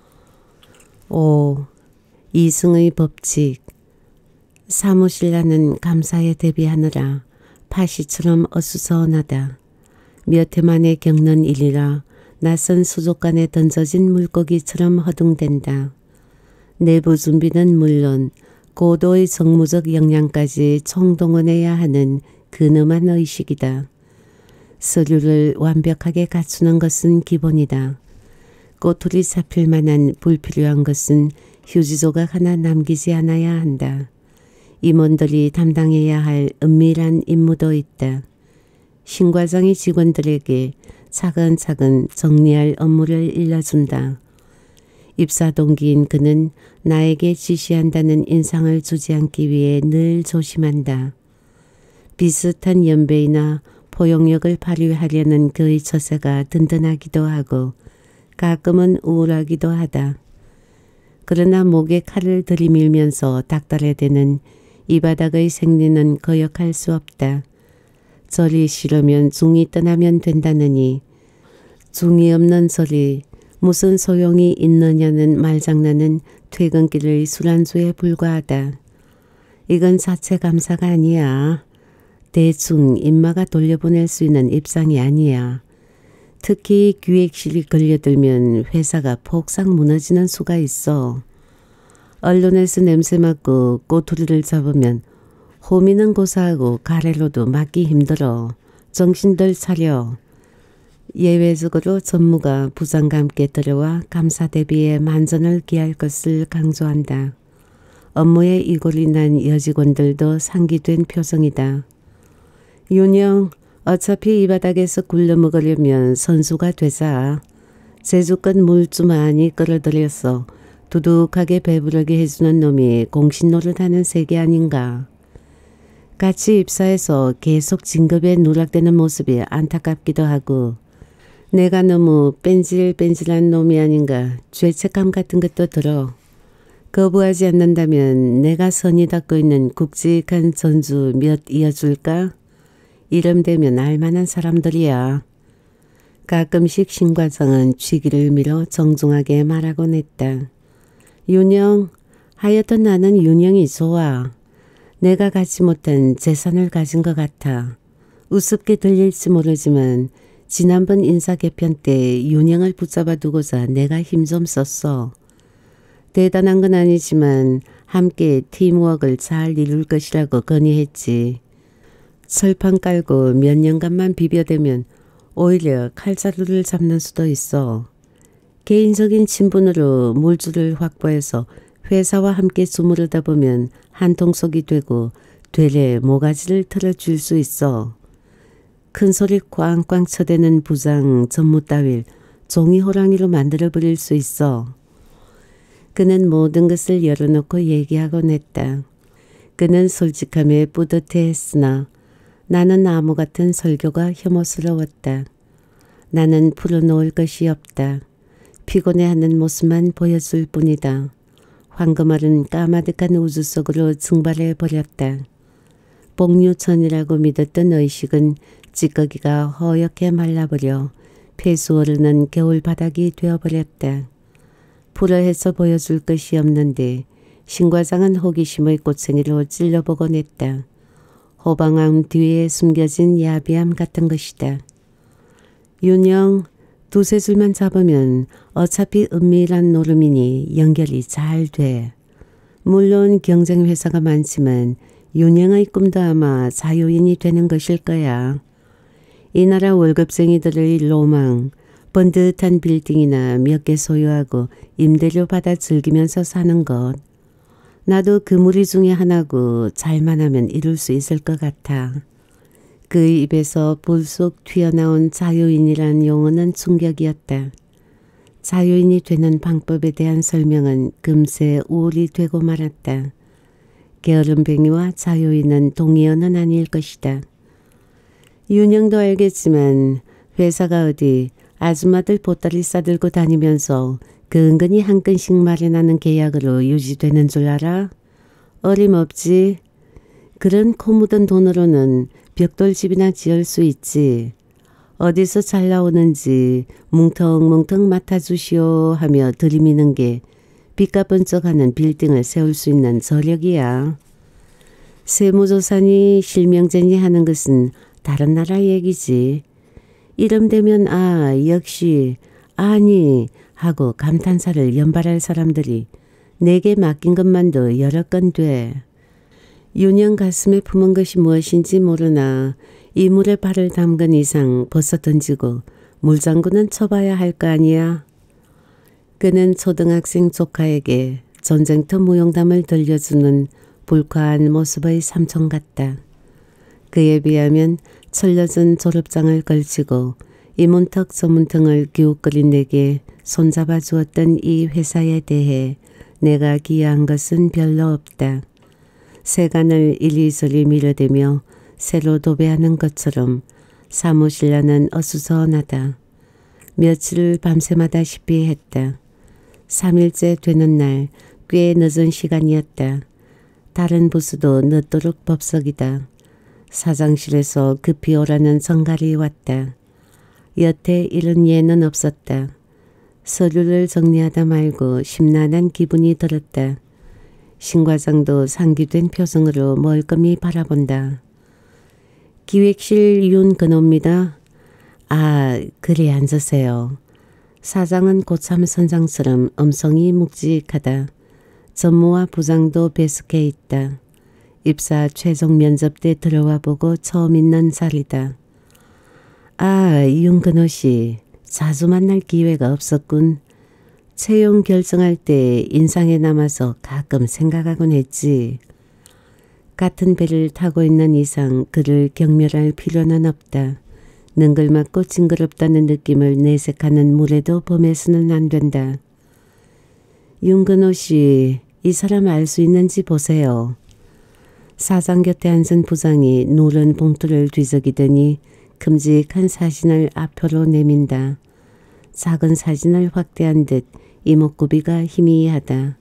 오, 이승의 법칙. 사무실 안은 감사에 대비하느라 파시처럼 어수선하다. 몇 해 만에 겪는 일이라 낯선 수족관에 던져진 물고기처럼 허둥댄다. 내부 준비는 물론 고도의 정무적 역량까지 총동원해야 하는 근엄한 의식이다. 서류를 완벽하게 갖추는 것은 기본이다. 꼬투리 잡힐 만한 불필요한 것은 휴지 조각 하나 남기지 않아야 한다. 임원들이 담당해야 할 은밀한 임무도 있다. 신과장이 직원들에게 차근차근 정리할 업무를 일러준다. 입사 동기인 그는 나에게 지시한다는 인상을 주지 않기 위해 늘 조심한다. 비슷한 연배이나 포용력을 발휘하려는 그의 처세가 든든하기도 하고 가끔은 우울하기도 하다. 그러나 목에 칼을 들이밀면서 닥달해대는 이 바닥의 생리는 거역할 수 없다. 절이 싫으면 중이 떠나면 된다느니 중이 없는 절이 무슨 소용이 있느냐는 말장난은 퇴근길의 술안주에 불과하다. 이건 자체 감사가 아니야. 대충 인마가 돌려보낼 수 있는 입장이 아니야. 특히 기획실이 걸려들면 회사가 폭삭 무너지는 수가 있어. 언론에서 냄새 맡고 꼬투리를 잡으면 호미는 고사하고 가래로도 맡기 힘들어. 정신들 차려. 예외적으로 전무가 부장과 함께 들어와 감사 대비에 만전을 기할 것을 강조한다. 업무에 이골이 난 여직원들도 상기된 표정이다. 윤영, 어차피 이 바닥에서 굴러먹으려면 선수가 되자. 제주껏 물 좀 많이 끌어들여서 두둑하게 배부르게 해주는 놈이 공신노릇하는 세계 아닌가. 같이 입사해서 계속 진급에 누락되는 모습이 안타깝기도 하고 내가 너무 뺀질뺀질한 놈이 아닌가 죄책감 같은 것도 들어. 거부하지 않는다면 내가 선이 닦고 있는 굵직한 전주 몇 이어줄까? 이름 되면 알만한 사람들이야. 가끔씩 신과장은 취기를 밀어 정중하게 말하곤 했다. 윤영, 하여튼 나는 윤영이 좋아. 내가 갖지 못한 재산을 가진 것 같아. 우습게 들릴지 모르지만 지난번 인사 개편 때 윤영을 붙잡아 두고자 내가 힘 좀 썼어. 대단한 건 아니지만 함께 팀워크를 잘 이룰 것이라고 건의했지. 철판 깔고 몇 년간만 비벼대면 오히려 칼자루를 잡는 수도 있어. 개인적인 친분으로 물줄을 확보해서 회사와 함께 주무르다 보면 한통속이 되고 되레 모가지를 틀어줄 수 있어. 큰소리 꽝꽝 쳐대는 부장 전무 따윈 종이 호랑이로 만들어버릴 수 있어. 그는 모든 것을 열어놓고 얘기하곤 했다. 그는 솔직함에 뿌듯해했으나 나는 나무 같은 설교가 혐오스러웠다. 나는 풀어놓을 것이 없다. 피곤해하는 모습만 보여줄 뿐이다. 황금알은 까마득한 우주 속으로 증발해버렸다. 복류천이라고 믿었던 의식은 찌꺼기가 허옇게 말라버려 폐수오르는 겨울바닥이 되어버렸다. 불어해서 보여줄 것이 없는데 신과장은 호기심의 꼬챙이로 찔러보곤 했다. 호방함 뒤에 숨겨진 야비함 같은 것이다. 윤영, 두세 줄만 잡으면 어차피 은밀한 노름이니 연결이 잘 돼. 물론 경쟁 회사가 많지만 윤영의 꿈도 아마 자유인이 되는 것일 거야. 이 나라 월급쟁이들의 로망, 번듯한 빌딩이나 몇 개 소유하고 임대료 받아 즐기면서 사는 것. 나도 그 무리 중에 하나고 잘만 하면 이룰 수 있을 것 같아. 그 입에서 불쑥 튀어나온 자유인이란 용어는 충격이었다. 자유인이 되는 방법에 대한 설명은 금세 우울이 되고 말았다. 게으름뱅이와 자유인은 동의어는 아닐 것이다. 윤영도 알겠지만 회사가 어디 아줌마들 보따리 싸들고 다니면서 근근히 한 건씩 마련하는 계약으로 유지되는 줄 알아? 어림없지. 그런 코 묻은 돈으로는 벽돌집이나 지을 수 있지. 어디서 잘 나오는지 뭉텅뭉텅 맡아주시오 하며 들이미는 게 빚가 번쩍하는 빌딩을 세울 수 있는 저력이야. 세무조사니 실명제니 하는 것은 다른 나라 얘기지. 이름 되면 아 역시 아니 하고 감탄사를 연발할 사람들이 내게 맡긴 것만도 여러 건 돼. 윤영 가슴에 품은 것이 무엇인지 모르나 이 물에 발을 담근 이상 벗어 던지고 물장구는 쳐봐야 할 거 아니야. 그는 초등학생 조카에게 전쟁터 무용담을 들려주는 불쾌한 모습의 삼촌 같다. 그에 비하면 철려진 졸업장을 걸치고 이문턱 저문턱을 기웃거린 내게 손잡아 주었던 이 회사에 대해 내가 기여한 것은 별로 없다. 세간을 이리저리 밀어대며 새로 도배하는 것처럼 사무실 안은 어수선하다. 며칠을 밤새마다시피 했다. 3일째 되는 날 꽤 늦은 시간이었다. 다른 부수도 늦도록 법석이다. 사장실에서 급히 오라는 전갈이 왔다. 여태 이런 예는 없었다. 서류를 정리하다 말고 심란한 기분이 들었다. 신 과장도 상기된 표정으로 멀끔히 바라본다. 기획실 윤근호입니다. 아, 그리 앉으세요. 사장은 고참 선장처럼 음성이 묵직하다. 전무와 부장도 배숙해 있다. 입사 최종 면접 때 들어와 보고 처음 있는 자리다. 아, 윤근호 씨. 자주 만날 기회가 없었군. 채용 결정할 때 인상에 남아서 가끔 생각하곤 했지. 같은 배를 타고 있는 이상 그를 경멸할 필요는 없다. 능글맞고 징그럽다는 느낌을 내색하는 물에도 범해서는 안 된다. 윤근호 씨, 이 사람 알 수 있는지 보세요. 사장 곁에 앉은 부장이 노란 봉투를 뒤적이더니 큼직한 사진을 앞으로 내민다. 작은 사진을 확대한 듯 이목구비가 희미하다.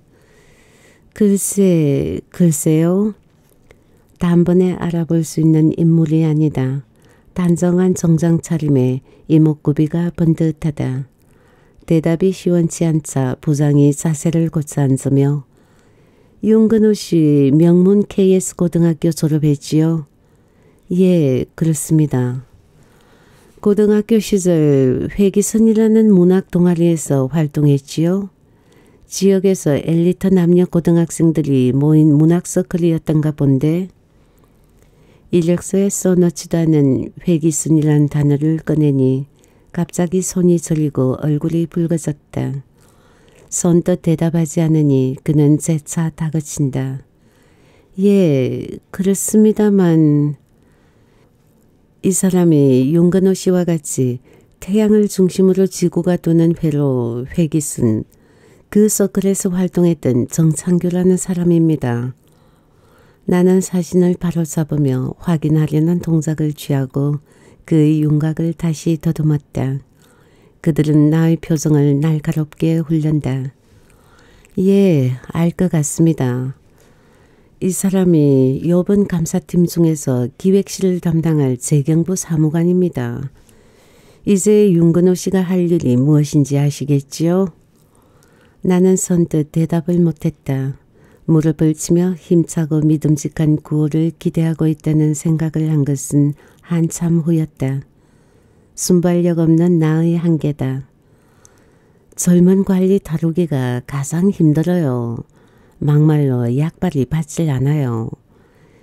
글쎄요. 단번에 알아볼 수 있는 인물이 아니다. 단정한 정장 차림에 이목구비가 번듯하다. 대답이 시원치 않자 부장이 자세를 고쳐 앉으며 윤근호 씨 명문 KS 고등학교 졸업했지요? 예, 그렇습니다. 고등학교 시절 회기선이라는 문학 동아리에서 활동했지요? 지역에서 엘리트 남녀 고등학생들이 모인 문학 서클이었던가 본데 이력서에 써놓지도 않은 회기순이란 단어를 꺼내니 갑자기 손이 저리고 얼굴이 붉어졌다. 선뜻 대답하지 않으니 그는 재차 다그친다. 예, 그렇습니다만 이 사람이 윤근호 씨와 같이 태양을 중심으로 지구가 도는 회로 회기순, 그 서클에서 활동했던 정창규라는 사람입니다. 나는 사진을 바로잡으며 확인하려는 동작을 취하고 그의 윤곽을 다시 더듬었다. 그들은 나의 표정을 날카롭게 훈련다. 예, 알 것 같습니다. 이 사람이 요번 감사팀 중에서 기획실을 담당할 재경부 사무관입니다. 이제 윤근호 씨가 할 일이 무엇인지 아시겠지요? 나는 선뜻 대답을 못했다. 무릎을 치며 힘차고 믿음직한 구호를 기대하고 있다는 생각을 한 것은 한참 후였다. 순발력 없는 나의 한계다. 젊은 관리 다루기가 가장 힘들어요. 막말로 약발이 받질 않아요.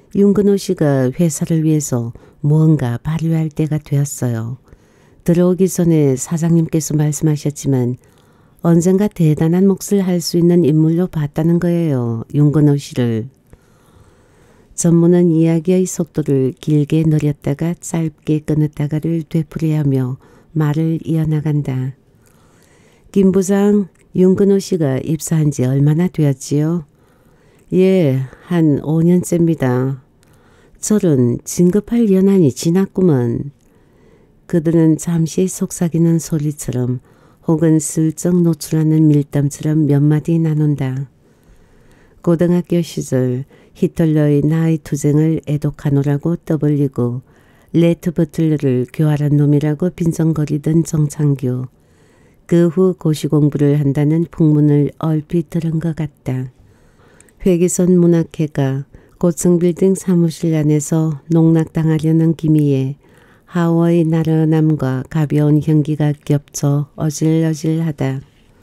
윤근호 씨가 회사를 위해서 무언가 발휘할 때가 되었어요. 들어오기 전에 사장님께서 말씀하셨지만 언젠가 대단한 몫을 할 수 있는 인물로 봤다는 거예요. 윤근호 씨를. 전무는 이야기의 속도를 길게 늘렸다가 짧게 끊었다가를 되풀이하며 말을 이어나간다. 김 부장, 윤근호 씨가 입사한 지 얼마나 되었지요? 예, 한 5년째입니다. 저런 진급할 연한이 지났구먼. 그들은 잠시 속삭이는 소리처럼 혹은 슬쩍 노출하는 밀담처럼 몇 마디 나눈다. 고등학교 시절 히틀러의 나이 투쟁을 애독하노라고 떠벌리고 레트 버틀러를 교활한 놈이라고 빈정거리던 정창규. 그 후 고시공부를 한다는 풍문을 얼핏 들은 것 같다. 회기선 문학회가 고층 빌딩 사무실 안에서 농락당하려는 기미에 하워의 나른함과 가벼운 향기가 겹쳐 어질어질하다.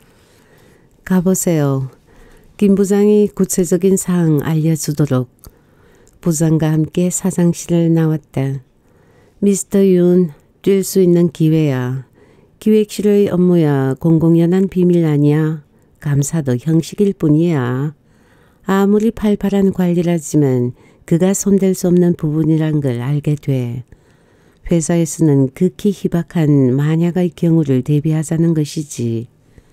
가보세요. 김 부장이 구체적인 사항 알려주도록. 부장과 함께 사장실을 나왔다. 미스터 윤, 뛸 수 있는 기회야. 기획실의 업무야 공공연한 비밀 아니야. 감사도 형식일 뿐이야. 아무리 팔팔한 관리라지만 그가 손댈 수 없는 부분이란 걸 알게 돼. 회사에서는 극히 희박한 만약의 경우를 대비하자는 것이지.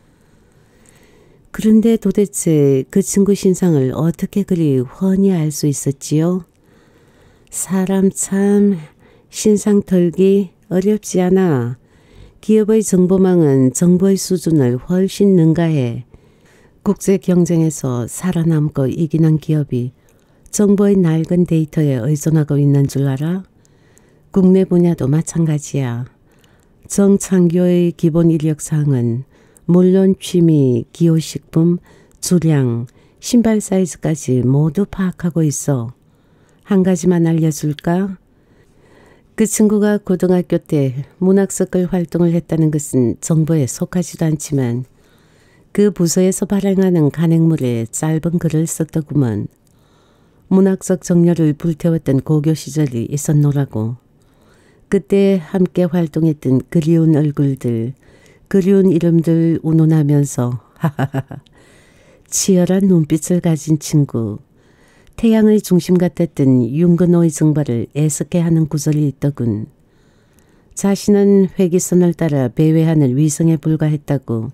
그런데 도대체 그 친구 신상을 어떻게 그리 훤히 알 수 있었지요? 사람 참 신상 털기 어렵지 않아. 기업의 정보망은 정보의 수준을 훨씬 능가해. 국제 경쟁에서 살아남고 이기는 기업이 정보의 낡은 데이터에 의존하고 있는 줄 알아? 국내 분야도 마찬가지야. 정창교의 기본 이력사항은 물론 취미, 기호식품, 주량, 신발 사이즈까지 모두 파악하고 있어. 한 가지만 알려줄까? 그 친구가 고등학교 때 문학서클 활동을 했다는 것은 정보에 속하지도 않지만 그 부서에서 발행하는 간행물에 짧은 글을 썼더구먼. 문학적 정열을 불태웠던 고교 시절이 있었노라고. 그때 함께 활동했던 그리운 얼굴들, 그리운 이름들 운운하면서 하하하 치열한 눈빛을 가진 친구. 태양의 중심 같았던 윤근호의 증발을 애석해하는 구절이 있더군. 자신은 회기선을 따라 배회하는 위성에 불과했다고.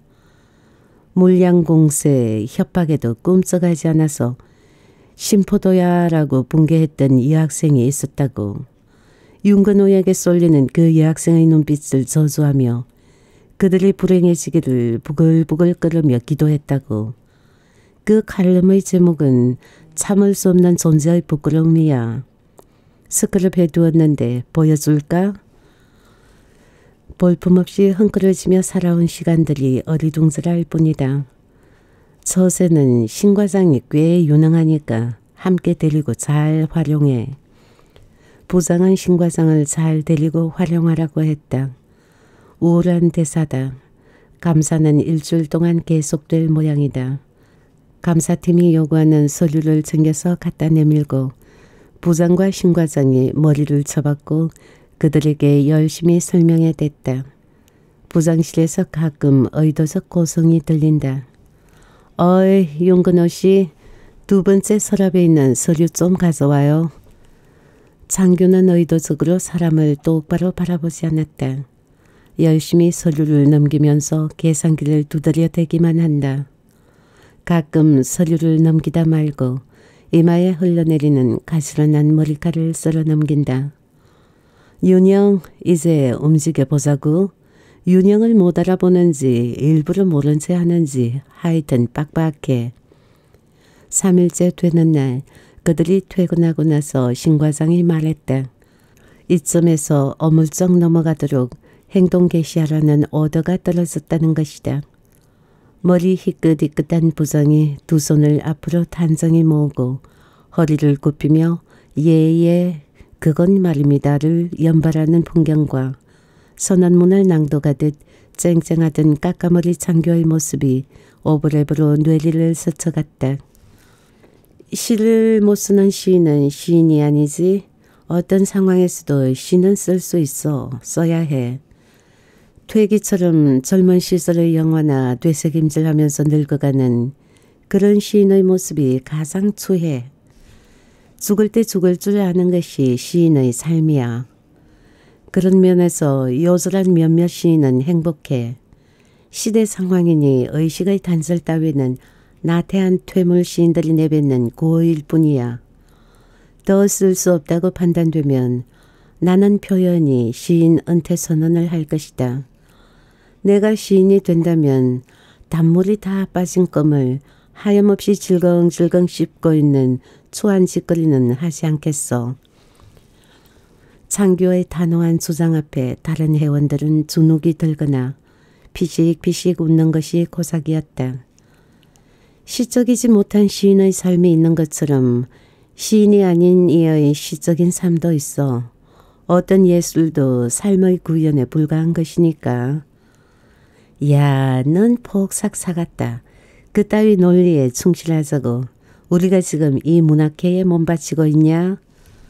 물량공세, 협박에도 꿈쩍하지 않아서 심포도야라고 붕괴했던 여학생이 있었다고. 윤근호에게 쏠리는 그 여학생의 눈빛을 저주하며 그들이 불행해지기를 부글부글 끓으며 기도했다고. 그 칼럼의 제목은 참을 수 없는 존재의 부끄러움이야. 스크럽 해두었는데 보여줄까? 볼품없이 흥그러지며 살아온 시간들이 어리둥절할 뿐이다. 처세는 신과장이 꽤 유능하니까 함께 데리고 잘 활용해. 부장은 신과장을 잘 데리고 활용하라고 했다. 우울한 대사다. 감사는 일주일 동안 계속될 모양이다. 감사팀이 요구하는 서류를 챙겨서 갖다 내밀고 부장과 신과장이 머리를 쳐박고 그들에게 열심히 설명해 댔다. 부장실에서 가끔 의도적 고성이 들린다. 어이 윤근호 씨, 두 번째 서랍에 있는 서류 좀 가져와요. 장규는 의도적으로 사람을 똑바로 바라보지 않았다. 열심히 서류를 넘기면서 계산기를 두드려 대기만 한다. 가끔 서류를 넘기다 말고 이마에 흘러내리는 가시런한 머리카락을 쓸어 넘긴다. 윤영, 이제 움직여보자고. 윤영을 못 알아보는지 일부러 모른 채 하는지 하여튼 빡빡해. 3일째 되는 날 그들이 퇴근하고 나서 신과장이 말했다. 이쯤에서 어물쩍 넘어가도록 행동 개시하라는 오더가 떨어졌다는 것이다. 머리 희끗희끗한 부장이 두 손을 앞으로 단정히 모으고 허리를 굽히며 예예 그건 말입니다를 연발하는 풍경과 선언문을 낭독하듯 쨍쨍하던 까까머리 장교의 모습이 오버랩으로 뇌리를 스쳐갔다. 시를 못 쓰는 시인은 시인이 아니지. 어떤 상황에서도 시는 쓸 수 있어. 써야 해. 퇴기처럼 젊은 시절의 영화나 되새김질하면서 늙어가는 그런 시인의 모습이 가장 추해. 죽을 때 죽을 줄 아는 것이 시인의 삶이야. 그런 면에서 요절한 몇몇 시인은 행복해. 시대 상황이니 의식의 단설 따위는 나태한 퇴물 시인들이 내뱉는 고의일 뿐이야. 더 쓸 수 없다고 판단되면 나는 표현이 시인 은퇴 선언을 할 것이다. 내가 시인이 된다면 단물이 다 빠진 껌을 하염없이 질겅질겅 씹고 있는 추한 짓거리는 하지 않겠어. 창규의 단호한 주장 앞에 다른 회원들은 주눅이 들거나 피식피식 웃는 것이 고삭이었다. 시적이지 못한 시인의 삶이 있는 것처럼 시인이 아닌 이의 시적인 삶도 있어. 어떤 예술도 삶의 구현에 불과한 것이니까. 야, 넌 폭삭 사갔다. 그따위 논리에 충실하자고. 우리가 지금 이 문학회에 몸바치고 있냐?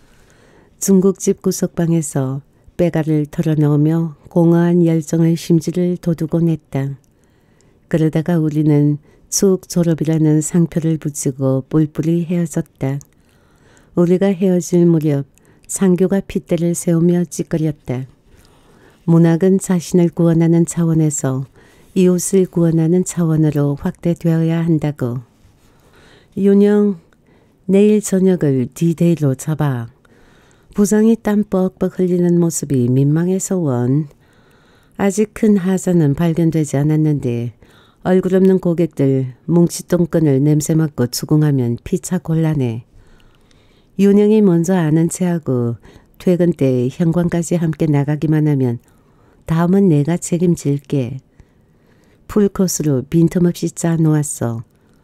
중국집 구석방에서 빼가를 털어넣으며 공허한 열정의 심지를 돋우곤 했다. 그러다가 우리는 축 졸업이라는 상표를 붙이고 뿔뿔이 헤어졌다. 우리가 헤어질 무렵 창규가 핏대를 세우며 찌꺼렸다. 문학은 자신을 구원하는 차원에서 이웃을 구원하는 차원으로 확대되어야 한다고. 윤영, 내일 저녁을 D-Day로 잡아. 부장이 땀 뻑뻑 흘리는 모습이 민망해서 원. 아직 큰 하자는 발견되지 않았는데 얼굴 없는 고객들 뭉치똥끈을 냄새 맡고 추궁하면 피차 곤란해. 윤영이 먼저 아는 체하고 퇴근 때 현관까지 함께 나가기만 하면 다음은 내가 책임질게. 풀코스로 빈틈없이 짜놓았어.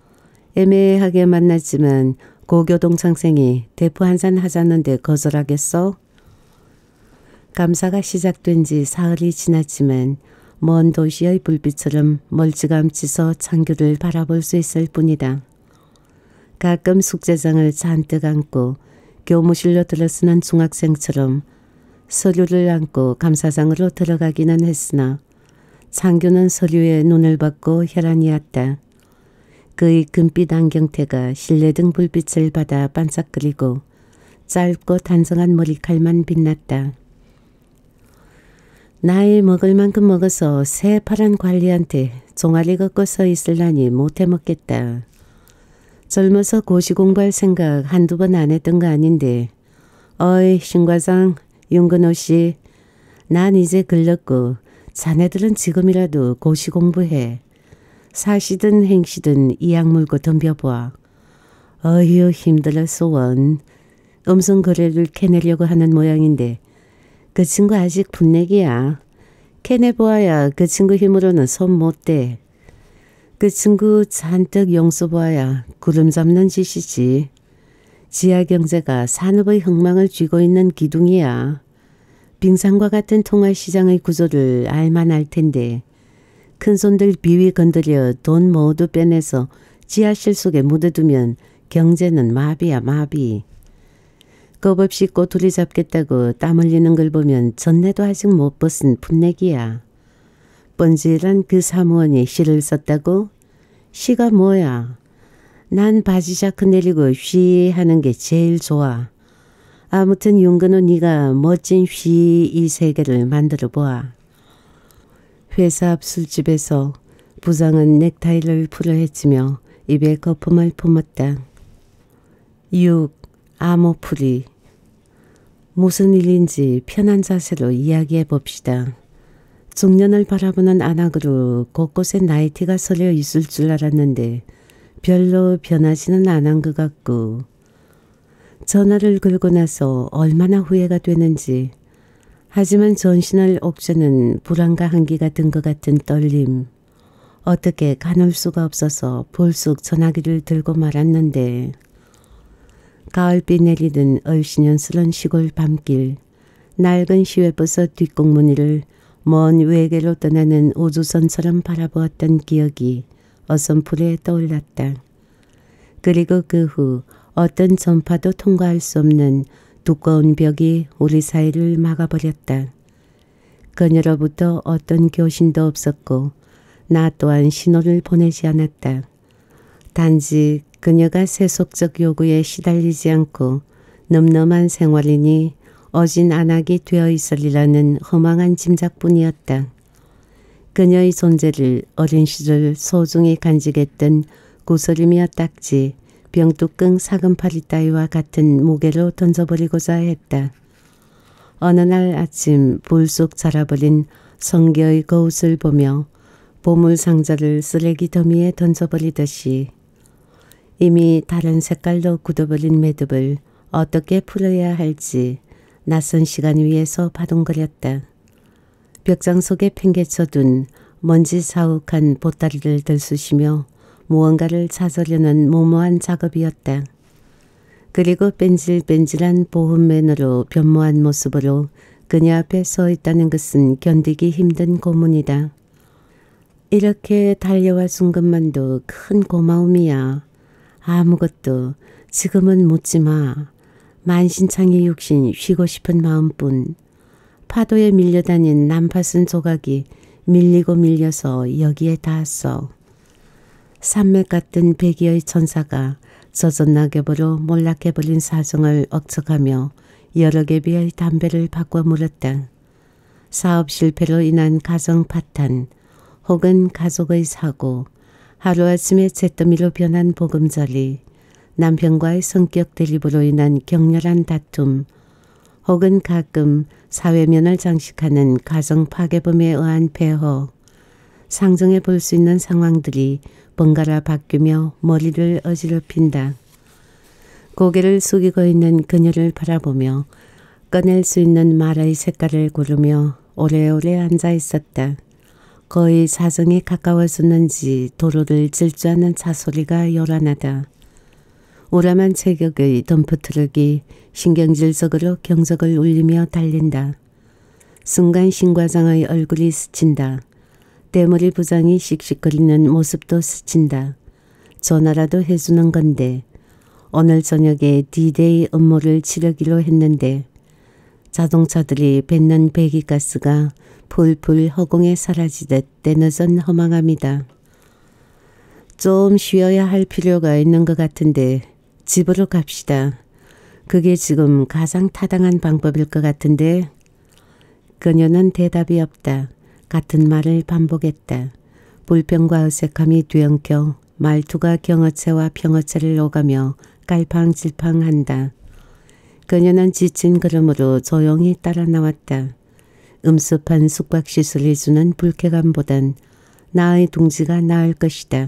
애매하게 만났지만 고교동창생이 대포 한잔 하자는데 거절하겠어? 감사가 시작된 지 사흘이 지났지만 먼 도시의 불빛처럼 멀찌감치서 창규를 바라볼 수 있을 뿐이다. 가끔 숙제장을 잔뜩 안고 교무실로 들어서는 중학생처럼 서류를 안고 감사장으로 들어가기는 했으나 창규는 서류에 눈을 받고 혈안이었다. 그의 금빛 안경테가 실내등 불빛을 받아 반짝거리고 짧고 단정한 머리칼만 빛났다. 나이 먹을 만큼 먹어서 새파란 관리한테 종아리 걷고 서 있으려니 못해 먹겠다. 젊어서 고시 공부할 생각 한두 번 안 했던 거 아닌데. 어이 신과장, 윤근호 씨. 난 이제 글렀고 자네들은 지금이라도 고시 공부해. 사시든 행시든 이악 물고 덤벼보아. 어휴 힘들었어 원. 음성 거래를 캐내려고 하는 모양인데 그 친구 아직 분내기야. 캐내보아야 그 친구 힘으로는 손 못 대. 그 친구 잔뜩 용서보아야 구름 잡는 짓이지. 지하경제가 산업의 흥망을 쥐고 있는 기둥이야. 빙산과 같은 통화시장의 구조를 알만 알 텐데 큰손들 비위 건드려 돈 모두 빼내서 지하실 속에 묻어두면 경제는 마비야 마비. 겁없이 꼬투리 잡겠다고 땀 흘리는 걸 보면 전내도 아직 못 벗은 풋내기야. 뻔질한 그 사무원이 시를 썼다고? 시가 뭐야? 난 바지자크 내리고 휘 하는 게 제일 좋아. 아무튼 윤근호 네가 멋진 휘 이 세계를 만들어 보아. 회사 앞 술집에서 부장은 넥타이를 풀어헤치며 입에 거품을 품었다. 6. 암호풀이. 무슨 일인지 편한 자세로 이야기해 봅시다. 중년을 바라보는 안악으로 곳곳에 나이티가 서려 있을 줄 알았는데 별로 변하지는 않은 것 같고 전화를 걸고 나서 얼마나 후회가 되는지. 하지만 전신을 옥죄는 불안과 한기가 든 것 같은 떨림. 어떻게 가눌 수가 없어서 볼쑥 전화기를 들고 말았는데 가을비 내리던 얼씬연스런 시골 밤길. 낡은 시외버섯 뒷공무니를 먼 외계로 떠나는 우주선처럼 바라보았던 기억이 어선풀에 떠올랐다. 그리고 그 후 어떤 전파도 통과할 수 없는 두꺼운 벽이 우리 사이를 막아버렸다. 그녀로부터 어떤 교신도 없었고 나 또한 신호를 보내지 않았다. 단지 그녀가 세속적 요구에 시달리지 않고 늠름한 생활이니 어진 안악이 되어 있으리라는 허망한 짐작뿐이었다. 그녀의 존재를 어린 시절 소중히 간직했던 구스림이었답지 병뚜껑 사금팔이 따위와 같은 무게로 던져버리고자 했다. 어느 날 아침 불쑥 자라버린 성게의 거웃을 보며 보물상자를 쓰레기 더미에 던져버리듯이 이미 다른 색깔로 굳어버린 매듭을 어떻게 풀어야 할지 낯선 시간 위에서 바둥거렸다. 벽장 속에 팽개쳐둔 먼지 사욱한 보따리를 들쑤시며 무언가를 찾으려는 무모한 작업이었다. 그리고 뺀질뺀질한 보훈맨으로 변모한 모습으로 그녀 앞에 서 있다는 것은 견디기 힘든 고문이다. 이렇게 달려와 준 것만도 큰 고마움이야. 아무것도 지금은 묻지 마. 만신창이 육신 쉬고 싶은 마음뿐. 파도에 밀려다닌 난파선 조각이 밀리고 밀려서 여기에 닿았어. 산맥 같은 백의의 천사가 젖은 낙엽으로 몰락해버린 사정을 억측하며 여러 개비의 담배를 바꿔 물었다. 사업 실패로 인한 가정 파탄 혹은 가족의 사고, 하루아침에 잿더미로 변한 보금자리, 남편과의 성격 대립으로 인한 격렬한 다툼, 혹은 가끔 사회면을 장식하는 가정 파괴범에 의한 폐허, 상정해 볼 수 있는 상황들이 번갈아 바뀌며 머리를 어지럽힌다. 고개를 숙이고 있는 그녀를 바라보며 꺼낼 수 있는 말의 색깔을 고르며 오래오래 앉아 있었다. 거의 사정이 가까워졌는지 도로를 질주하는 차소리가 요란하다. 우람한 체격의 덤프트럭이 신경질적으로 경적을 울리며 달린다. 순간 신과장의 얼굴이 스친다. 대머리 부장이 씩씩거리는 모습도 스친다. 전화라도 해주는 건데 오늘 저녁에 D-Day 업무를 치르기로 했는데 자동차들이 뱉는 배기가스가 풀풀 허공에 사라지듯 때늦은 허망함이다. 좀 쉬어야 할 필요가 있는 것 같은데 집으로 갑시다. 그게 지금 가장 타당한 방법일 것 같은데. 그녀는 대답이 없다. 같은 말을 반복했다. 불평과 어색함이 뒤엉켜 말투가 경어체와 평어체를 오가며 갈팡질팡한다. 그녀는 지친 걸음으로 조용히 따라 나왔다. 음습한 숙박시설이 주는 불쾌감보단 나의 둥지가 나을 것이다.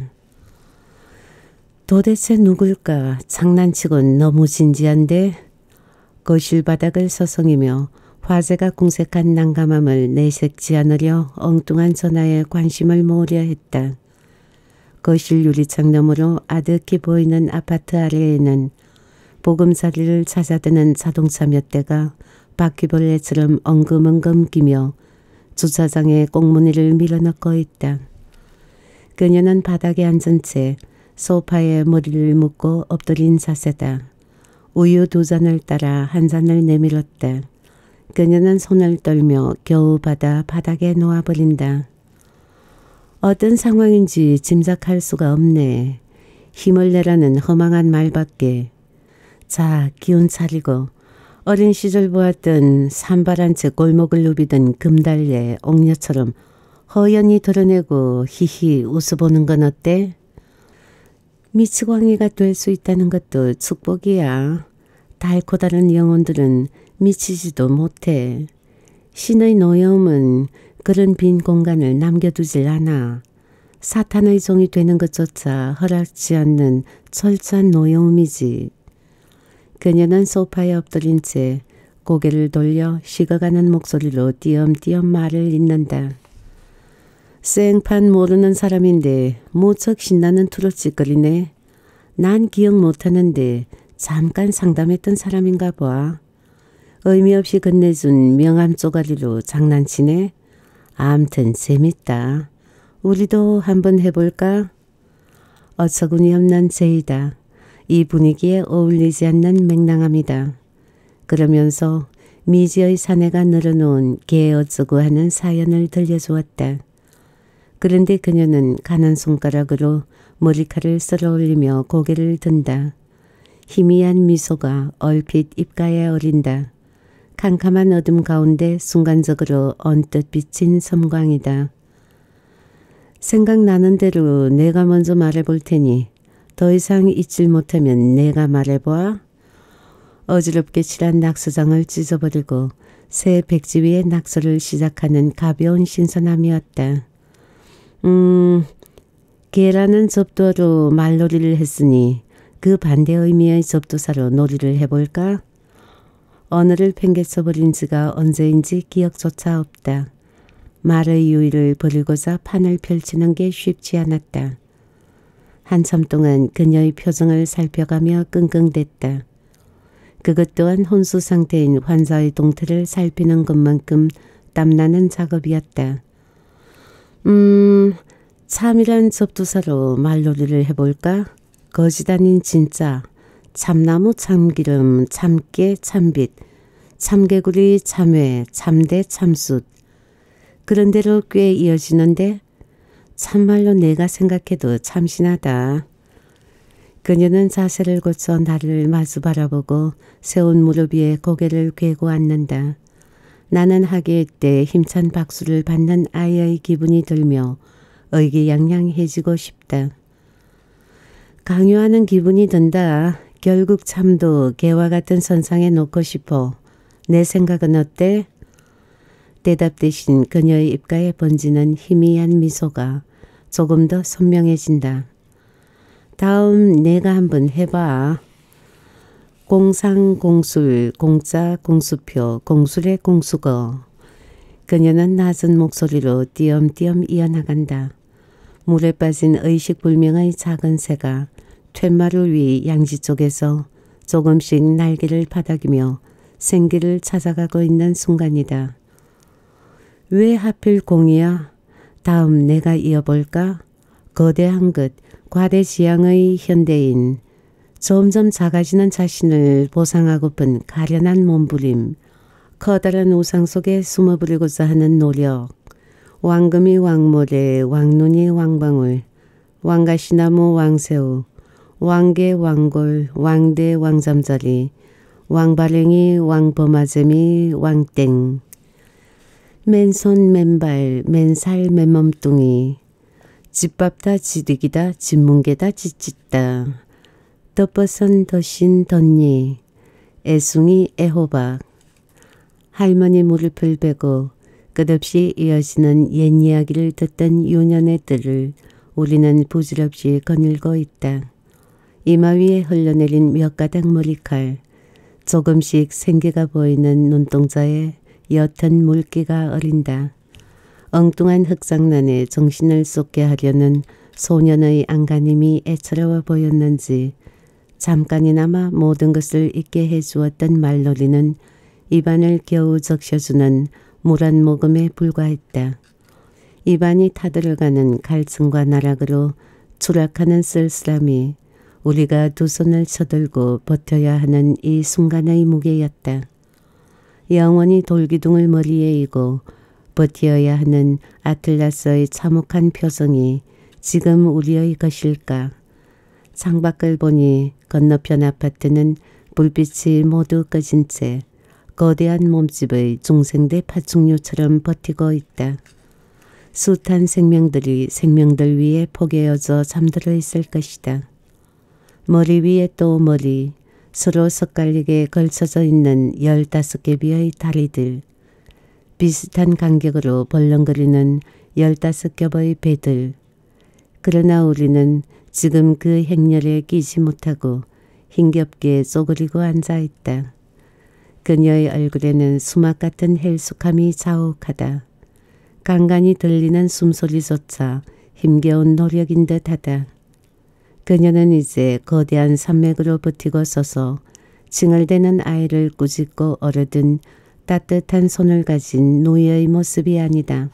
도대체 누굴까? 장난치곤 너무 진지한데? 거실 바닥을 서성이며 화제가 궁색한 난감함을 내색지 않으려 엉뚱한 전화에 관심을 모으려 했다. 거실 유리창 너머로 아득히 보이는 아파트 아래에는 보금자리를 찾아드는 자동차 몇 대가 바퀴벌레처럼 엉금엉금 끼며 주차장에 꽁무니를 밀어넣고 있다. 그녀는 바닥에 앉은 채 소파에 머리를 묶고 엎드린 자세다. 우유 2잔을 따라 한 잔을 내밀었다. 그녀는 손을 떨며 겨우 받아 바닥에 놓아버린다. 어떤 상황인지 짐작할 수가 없네. 힘을 내라는 허망한 말밖에. 자, 기운 차리고 어린 시절 보았던 산발한 채 골목을 누비던 금달래, 옥녀처럼 허연히 드러내고 히히 웃어보는 건 어때? 미치광이가 될 수 있다는 것도 축복이야. 달고 다른 영혼들은 미치지도 못해. 신의 노여움은 그런 빈 공간을 남겨두질 않아. 사탄의 종이 되는 것조차 허락지 않는 철저한 노여움이지. 그녀는 소파에 엎드린 채 고개를 돌려 식어가는 목소리로 띄엄띄엄 말을 잇는다. 생판 모르는 사람인데 무척 신나는 투를 찌꺼리네. 난 기억 못하는데 잠깐 상담했던 사람인가 봐. 의미 없이 건네준 명함 쪼가리로 장난치네. 암튼 재밌다. 우리도 한번 해볼까? 어처구니 없는 제의다. 이 분위기에 어울리지 않는 맹랑함이다. 그러면서 미지의 사내가 늘어놓은 개 어쩌고 하는 사연을 들려주었다. 그런데 그녀는 가난 손가락으로 머리칼을 쓸어올리며 고개를 든다. 희미한 미소가 얼핏 입가에 어린다. 캄캄한 어둠 가운데 순간적으로 언뜻 비친 섬광이다. 생각나는 대로 내가 먼저 말해볼 테니 더 이상 잊질 못하면 내가 말해봐. 어지럽게 칠한 낙서장을 찢어버리고 새 백지 위에 낙서를 시작하는 가벼운 신선함이었다. 개라는 접두어로 말놀이를 했으니 그 반대 의미의 접두사로 놀이를 해볼까? 언어를 팽개쳐버린 지가 언제인지 기억조차 없다. 말의 유의를 버리고자 판을 펼치는 게 쉽지 않았다. 한참 동안 그녀의 표정을 살펴가며 끙끙댔다. 그것 또한 혼수 상태인 환자의 동태를 살피는 것만큼 땀나는 작업이었다. 참이란 접두사로 말놀이를 해볼까? 거짓 아닌 진짜. 참나무, 참기름, 참깨, 참빛, 참개구리, 참외, 참대, 참숯. 그런 대로 꽤 이어지는데 참말로 내가 생각해도 참신하다. 그녀는 자세를 고쳐 나를 마주 바라보고 세운 무릎 위에 고개를 꿰고 앉는다. 나는 하교회 때 힘찬 박수를 받는 아이의 기분이 들며 의기양양해지고 싶다. 강요하는 기분이 든다. 결국 참도 개와 같은 선상에 놓고 싶어. 내 생각은 어때? 대답 대신 그녀의 입가에 번지는 희미한 미소가 조금 더 선명해진다. 다음 내가 한번 해봐. 공상, 공술, 공짜, 공수표, 공술의 공수거. 그녀는 낮은 목소리로 띄엄띄엄 이어나간다. 물에 빠진 의식불명의 작은 새가 툇마루 위 양지 쪽에서 조금씩 날개를 바닥이며 생기를 찾아가고 있는 순간이다. 왜 하필 공이야? 다음 내가 이어볼까? 거대한 것, 과대지향의 현대인, 점점 작아지는 자신을 보상하고픈 가련한 몸부림, 커다란 우상 속에 숨어버리고자 하는 노력, 왕금이 왕모래, 왕눈이 왕방울, 왕가시나무 왕새우, 왕개 왕골, 왕대 왕잠자리, 왕발행이 왕범아재미 왕땡, 맨손 맨발 맨살 맨몸뚱이, 집밥다 지득이다 집문개다 찢찢다, 덧벗은 덧신 덧니, 애숭이 애호박. 할머니 무릎을 베고 끝없이 이어지는 옛 이야기를 듣던 유년의 뜰을 우리는 부질없이 거닐고 있다. 이마 위에 흘러내린 몇 가닥 머리칼, 조금씩 생기가 보이는 눈동자에 옅은 물기가 어린다. 엉뚱한 흙장난에 정신을 쏟게 하려는 소년의 안간힘이 애처로워 보였는지 잠깐이나마 모든 것을 잊게 해주었던 말놀이는 입안을 겨우 적셔주는 물 한 모금에 불과했다. 입안이 타들어가는 갈증과 나락으로 추락하는 쓸쓸함이 우리가 두 손을 쳐들고 버텨야 하는 이 순간의 무게였다. 영원히 돌기둥을 머리에 이고 버텨야 하는 아틀라스의 참혹한 표정이 지금 우리의 것일까? 창밖을 보니 건너편 아파트는 불빛이 모두 꺼진 채 거대한 몸집의 중생대 파충류처럼 버티고 있다. 숱한 생명들이 생명들 위에 포개어져 잠들어 있을 것이다. 머리 위에 또 머리, 서로 섞갈리게 걸쳐져 있는 15개 비의 다리들, 비슷한 간격으로 벌렁거리는 15겹의 배들. 그러나 우리는 지금 그 행렬에 끼지 못하고 힘겹게 쪼그리고 앉아있다. 그녀의 얼굴에는 수막 같은 헬쑥함이 자욱하다. 간간히 들리는 숨소리조차 힘겨운 노력인 듯하다. 그녀는 이제 거대한 산맥으로 버티고 서서 칭얼대는 아이를 꾸짖고 어르든 따뜻한 손을 가진 누이의 모습이 아니다.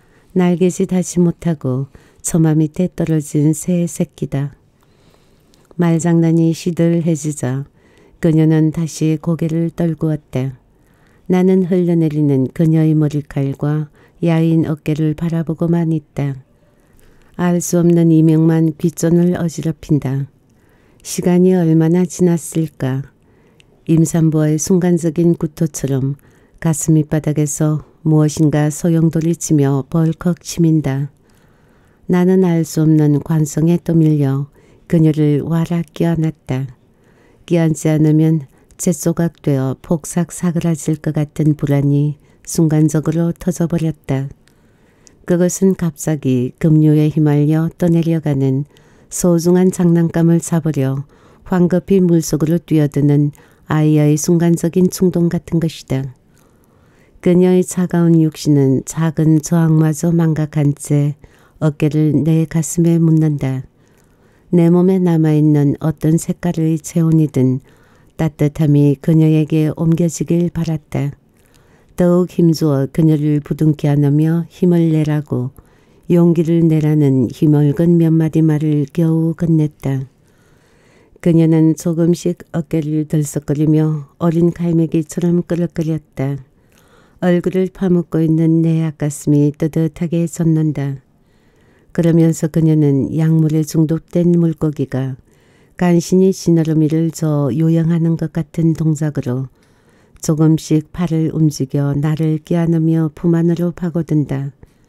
날개짓 하지 못하고 처마 밑에 떨어진 새 새끼다. 말장난이 시들해지자 그녀는 다시 고개를 떨구었다. 나는 흘러내리는 그녀의 머리칼과 야윈 어깨를 바라보고만 있다. 알 수 없는 이명만 귓전을 어지럽힌다. 시간이 얼마나 지났을까. 임산부의 순간적인 구토처럼 가슴 밑바닥에서 무엇인가 소용돌이치며 벌컥 치민다. 나는 알 수 없는 관성에 떠밀려 그녀를 와락 끼어놨다. 끼얹지 않으면 재조각되어 폭삭 사그라질 것 같은 불안이 순간적으로 터져버렸다. 그것은 갑자기 급류에 휘말려 떠내려가는 소중한 장난감을 잡으려 황급히 물속으로 뛰어드는 아이의 순간적인 충동 같은 것이다. 그녀의 차가운 육신은 작은 저항마저 망각한 채 어깨를 내 가슴에 묻는다. 내 몸에 남아있는 어떤 색깔의 체온이든 따뜻함이 그녀에게 옮겨지길 바랐다. 더욱 힘주어 그녀를 부둥켜 안으며 힘을 내라고 용기를 내라는 힘얼근 몇 마디 말을 겨우 건넸다. 그녀는 조금씩 어깨를 들썩거리며 어린 갈매기처럼 끄덕거렸다. 얼굴을 파묻고 있는 내 앞가슴이 뜨뜻하게 젖는다. 그러면서 그녀는 약물에 중독된 물고기가 간신히 지느러미를 저 요양하는 것 같은 동작으로 조금씩 팔을 움직여 나를 끼안으며 품 안으로 파고든다.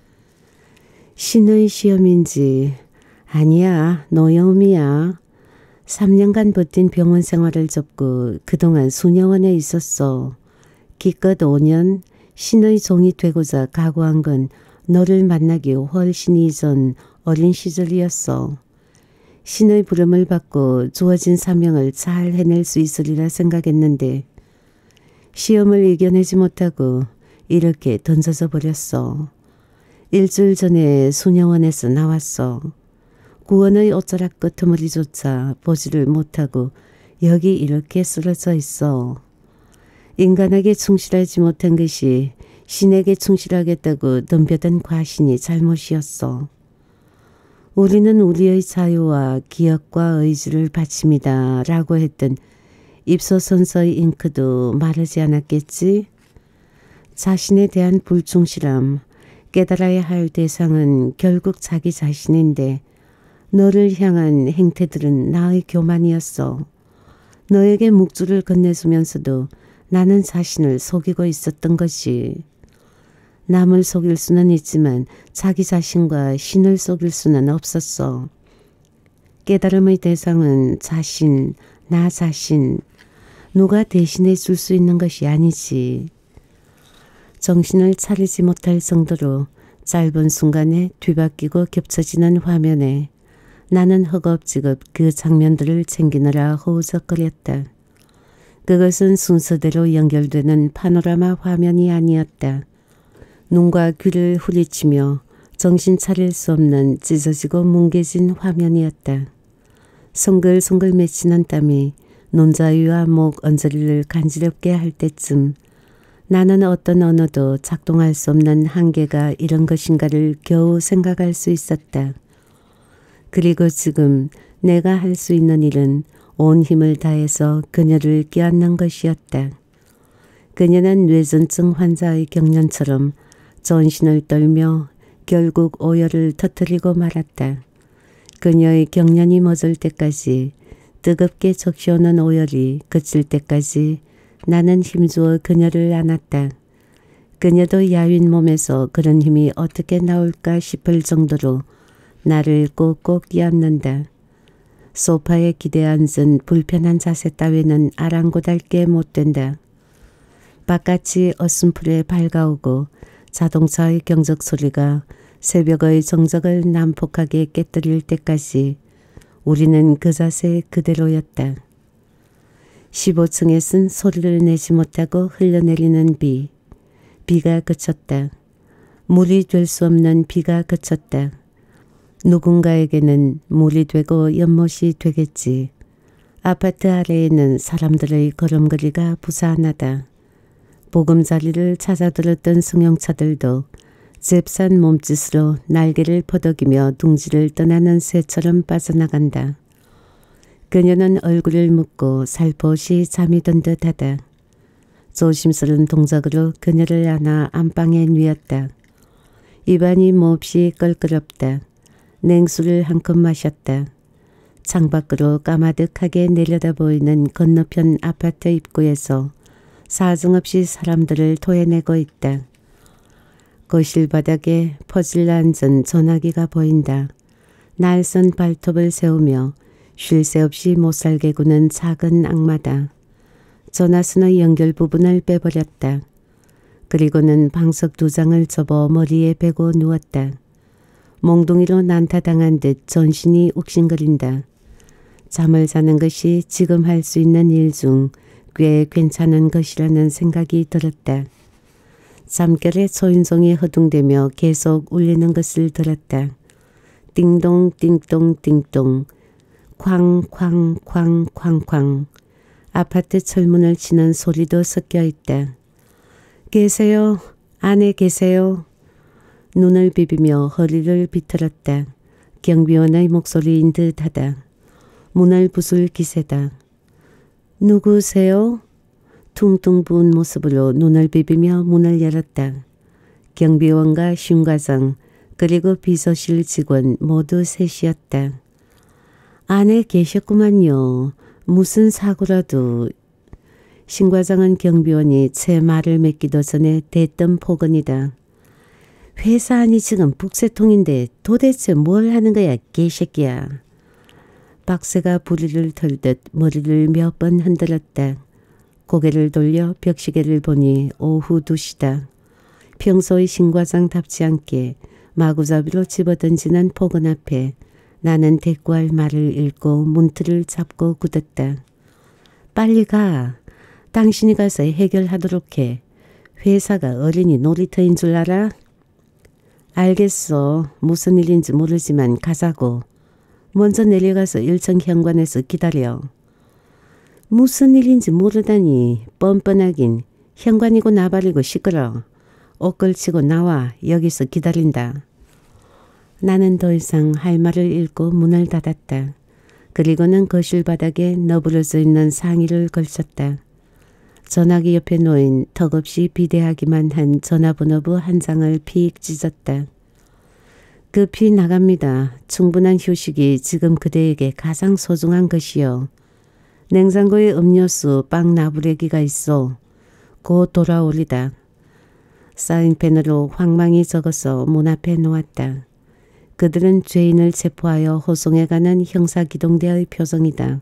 신의 시험인지 아니야 노여움이야. 3년간 버틴 병원 생활을 접고 그동안 수녀원에 있었어. 기껏 5년 신의 종이 되고자 각오한 건 너를 만나기 훨씬 이전 어린 시절이었어. 신의 부름을 받고 주어진 사명을 잘 해낼 수 있으리라 생각했는데 시험을 이겨내지 못하고 이렇게 던져져 버렸어. 일주일 전에 수녀원에서 나왔어. 구원의 옷자락 끄트머리조차 보지를 못하고 여기 이렇게 쓰러져 있어. 인간에게 충실하지 못한 것이 신에게 충실하겠다고 덤벼든 과신이 잘못이었어. 우리는 우리의 자유와 기억과 의지를 바칩니다 라고 했던 입소선서의 잉크도 마르지 않았겠지? 자신에 대한 불충실함, 깨달아야 할 대상은 결국 자기 자신인데 너를 향한 행태들은 나의 교만이었어. 너에게 묵주를 건네주면서도 나는 자신을 속이고 있었던 것이. 남을 속일 수는 있지만 자기 자신과 신을 속일 수는 없었어. 깨달음의 대상은 자신, 나 자신, 누가 대신해 줄 수 있는 것이 아니지. 정신을 차리지 못할 정도로 짧은 순간에 뒤바뀌고 겹쳐지는 화면에 나는 허겁지겁 그 장면들을 챙기느라 허우적거렸다. 그것은 순서대로 연결되는 파노라마 화면이 아니었다. 눈과 귀를 후리치며 정신 차릴 수 없는 찢어지고 뭉개진 화면이었다. 송글송글 맺히는 땀이 눈자위와 목 언저리를 간지럽게 할 때쯤 나는 어떤 언어도 작동할 수 없는 한계가 이런 것인가를 겨우 생각할 수 있었다. 그리고 지금 내가 할 수 있는 일은 온 힘을 다해서 그녀를 껴안는 것이었다. 그녀는 뇌전증 환자의 경련처럼 전신을 떨며 결국 오열을 터뜨리고 말았다. 그녀의 경련이 멎을 때까지 뜨겁게 적셔오는 오열이 그칠 때까지 나는 힘주어 그녀를 안았다. 그녀도 야윈 몸에서 그런 힘이 어떻게 나올까 싶을 정도로 나를 꼭꼭 끼얹는다. 소파에 기대 앉은 불편한 자세 따위는 아랑곳할게 못된다. 바깥이 어슴풀에 밝아오고 자동차의 경적 소리가 새벽의 정적을 난폭하게 깨뜨릴 때까지 우리는 그 자세 그대로였다. 15층에선 소리를 내지 못하고 흘러내리는 비. 비가 그쳤다. 물이 될 수 없는 비가 그쳤다. 누군가에게는 물이 되고 연못이 되겠지. 아파트 아래에는 사람들의 걸음걸이가 부산하다. 보금자리를 찾아들었던 승용차들도 잽싼 몸짓으로 날개를 퍼덕이며 둥지를 떠나는 새처럼 빠져나간다. 그녀는 얼굴을 묶고 살포시 잠이 든 듯하다. 조심스러운 동작으로 그녀를 안아 안방에 누웠다. 입안이 몹시 껄끄럽다. 냉수를 한 컵 마셨다. 창밖으로 까마득하게 내려다 보이는 건너편 아파트 입구에서 사정없이 사람들을 토해내고 있다. 거실 바닥에 퍼질러 앉은 전화기가 보인다. 날선 발톱을 세우며 쉴 새 없이 못살게 구는 작은 악마다. 전화선의 연결 부분을 빼버렸다. 그리고는 방석 2장을 접어 머리에 베고 누웠다. 몽둥이로 난타당한 듯 전신이 욱신거린다. 잠을 자는 것이 지금 할 수 있는 일 중 꽤 괜찮은 것이라는 생각이 들었다. 잠결에 초인종이 허둥대며 계속 울리는 것을 들었다. 띵동 띵동 띵동 쾅쾅 쾅쾅 쾅. 아파트 철문을 치는 소리도 섞여 있다. 계세요? 안에 계세요? 눈을 비비며 허리를 비틀었다. 경비원의 목소리인 듯하다. 문을 부술 기세다. 누구세요? 퉁퉁 부은 모습으로 눈을 비비며 문을 열었다. 경비원과 쉼과장 그리고 비서실 직원 모두 셋이었다. 안에 계셨구만요. 무슨 사고라도. 쉼과장은 경비원이 채 말을 맺기도 전에 대뜸 포근이다. 회사 안이 지금 북새통인데 도대체 뭘 하는 거야 개새끼야. 박새가 부리를 털듯 머리를 몇 번 흔들었다. 고개를 돌려 벽시계를 보니 오후 2시다. 평소의 쉼과장답지 않게 마구잡이로 집어던지는 폭언 앞에 나는 대꾸할 말을 잃고 문틀을 잡고 굳었다. 빨리 가. 당신이 가서 해결하도록 해. 회사가 어린이 놀이터인 줄 알아? 알겠어. 무슨 일인지 모르지만 가자고. 먼저 내려가서 1층 현관에서 기다려. 무슨 일인지 모르다니 뻔뻔하긴. 현관이고 나발이고 시끄러. 옷 걸치고 나와. 여기서 기다린다. 나는 더 이상 할 말을 잃고 문을 닫았다. 그리고는 거실 바닥에 너부러져 있는 상의를 걸쳤다. 전화기 옆에 놓인 턱없이 비대하기만 한 전화번호부 한 장을 픽 찢었다. 급히 나갑니다. 충분한 휴식이 지금 그대에게 가장 소중한 것이요. 냉장고에 음료수, 빵 나부레기가 있어. 곧 돌아오리다. 사인펜으로 황망히 적어서 문 앞에 놓았다. 그들은 죄인을 체포하여 호송해가는 형사기동대의 표정이다.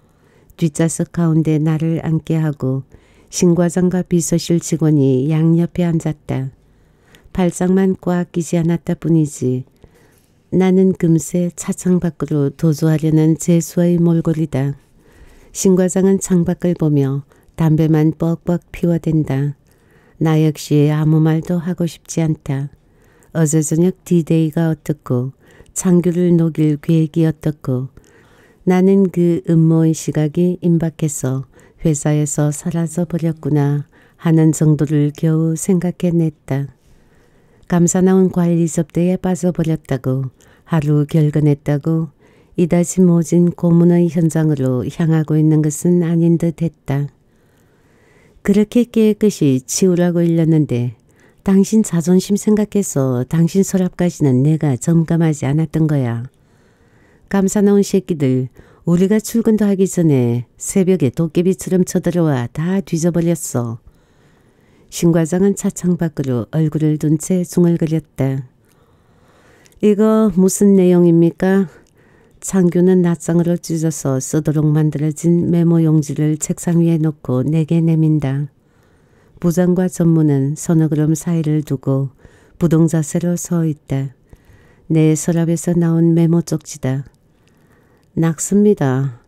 뒷좌석 가운데 나를 앉게 하고 쉼과장과 비서실 직원이 양옆에 앉았다. 발장만 꽉 끼지 않았다 뿐이지. 나는 금세 차창 밖으로 도주하려는 재수의 몰골이다. 쉼과장은 창밖을 보며 담배만 뻑뻑 피워댄다. 나 역시 아무 말도 하고 싶지 않다. 어제 저녁 디데이가 어떻고 창규를 녹일 계획이 어떻고 나는 그 음모의 시각이 임박해서 회사에서 사라져 버렸구나 하는 정도를 겨우 생각해냈다. 감사 나온 관리 접대에 빠져버렸다고 하루 결근했다고 이다지 모진 고문의 현장으로 향하고 있는 것은 아닌 듯 했다. 그렇게 깨끗이 치우라고 일렀는데 당신 자존심 생각해서 당신 서랍까지는 내가 점검하지 않았던 거야. 감사 나온 새끼들 우리가 출근도 하기 전에 새벽에 도깨비처럼 쳐들어와 다 뒤져버렸어. 쉼과장은 차창 밖으로 얼굴을 둔 채 중얼거렸다. 이거 무슨 내용입니까? 창규는 낫장으로 찢어서 쓰도록 만들어진 메모 용지를 책상 위에 놓고 내게 내민다. 부장과 전무는 서너 걸음 사이를 두고 부동자세로 서 있다. 내 서랍에서 나온 메모 쪽지다. 낙서입니다.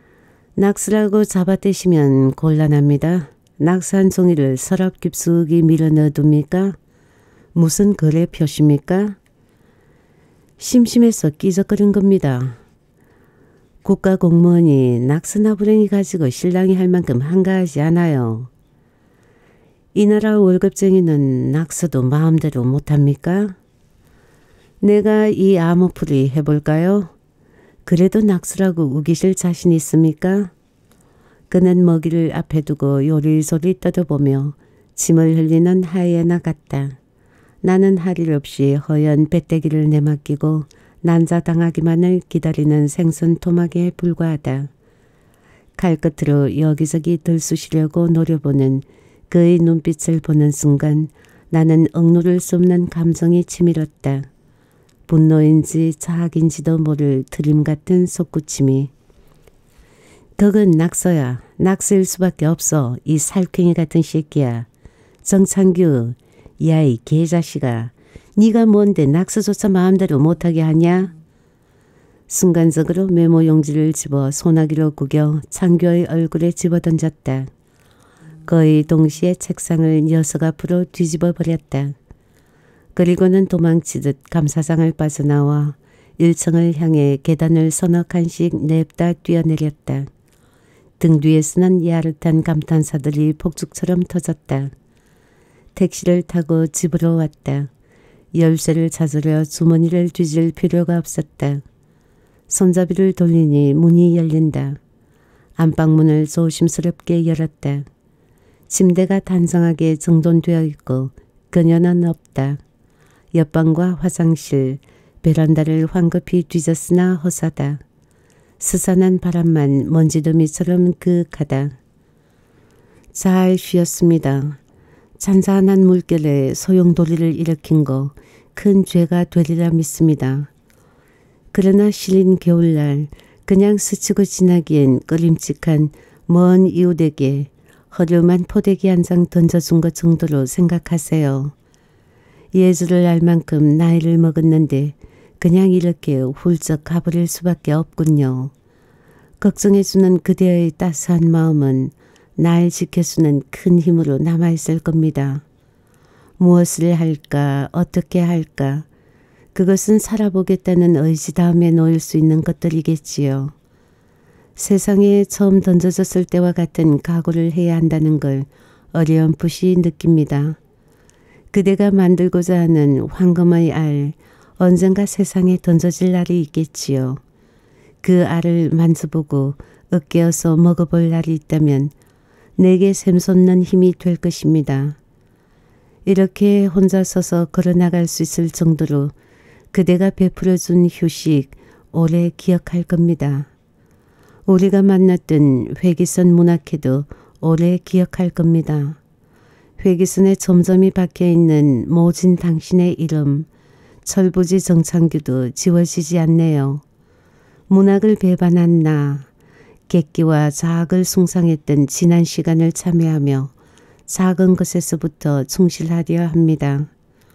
낙서라고 잡아떼시면 곤란합니다. 낙서한 종이를 서랍 깊숙이 밀어 넣어둡니까? 무슨 거래 표시입니까? 심심해서 끼적거린 겁니다. 국가 공무원이 낙서나 불행이 가지고 실랑이 할 만큼 한가하지 않아요. 이 나라 월급쟁이는 낙서도 마음대로 못합니까? 내가 이 암호풀이 해볼까요? 그래도 낙수라고 우기실 자신 있습니까? 그는 먹이를 앞에 두고 요리조리 떠들보며 침을 흘리는 하이에나 같다. 나는 할 일 없이 허연 배때기를 내맡기고 난자당하기만을 기다리는 생선 토막에 불과하다. 칼끝으로 여기저기 들쑤시려고 노려보는 그의 눈빛을 보는 순간 나는 억누를 수 없는 감정이 치밀었다. 분노인지 자학인지도 모를 드림 같은 속구침이. 덕은 낙서야. 낙서일 수밖에 없어. 이 살쾡이 같은 새끼야. 정창규, 야 이 개자식아. 네가 뭔데 낙서조차 마음대로 못하게 하냐? 순간적으로 메모용지를 집어 소나기로 구겨 창규의 얼굴에 집어던졌다. 거의 동시에 책상을 녀석 앞으로 뒤집어 버렸다. 그리고는 도망치듯 감사장을 빠져나와 1층을 향해 계단을 서너 칸씩 냅다 뛰어내렸다. 등 뒤에서는 야릇한 감탄사들이 폭죽처럼 터졌다. 택시를 타고 집으로 왔다. 열쇠를 찾으려 주머니를 뒤질 필요가 없었다. 손잡이를 돌리니 문이 열린다. 안방문을 조심스럽게 열었다. 침대가 단정하게 정돈되어 있고 그녀는 없다. 옆방과 화장실, 베란다를 황급히 뒤졌으나 허사다. 스산한 바람만 먼지더미처럼 그윽하다. 잘 쉬었습니다. 잔잔한 물결에 소용돌이를 일으킨 거 큰 죄가 되리라 믿습니다. 그러나 실린 겨울날 그냥 스치고 지나기엔 꺼림칙한 먼 이웃에게 허름한 포대기 한 장 던져준 것 정도로 생각하세요. 예주를 알 만큼 나이를 먹었는데 그냥 이렇게 훌쩍 가버릴 수밖에 없군요. 걱정해주는 그대의 따스한 마음은 날 지켜주는 큰 힘으로 남아있을 겁니다. 무엇을 할까, 어떻게 할까, 그것은 살아보겠다는 의지 다음에 놓일 수 있는 것들이겠지요. 세상에 처음 던져졌을 때와 같은 각오를 해야 한다는 걸 어렴풋이 느낍니다. 그대가 만들고자 하는 황금의 알, 언젠가 세상에 던져질 날이 있겠지요. 그 알을 만져보고 으깨어서 먹어볼 날이 있다면 내게 샘솟는 힘이 될 것입니다. 이렇게 혼자 서서 걸어나갈 수 있을 정도로 그대가 베풀어준 휴식 오래 기억할 겁니다. 우리가 만났던 회기선 문학회도 오래 기억할 겁니다. 회기선에 점점이 박혀있는 모진 당신의 이름, 철부지 정창규도 지워지지 않네요. 문학을 배반한 나, 객기와 자학을 숭상했던 지난 시간을 참회하며 작은 것에서부터 충실하려 합니다.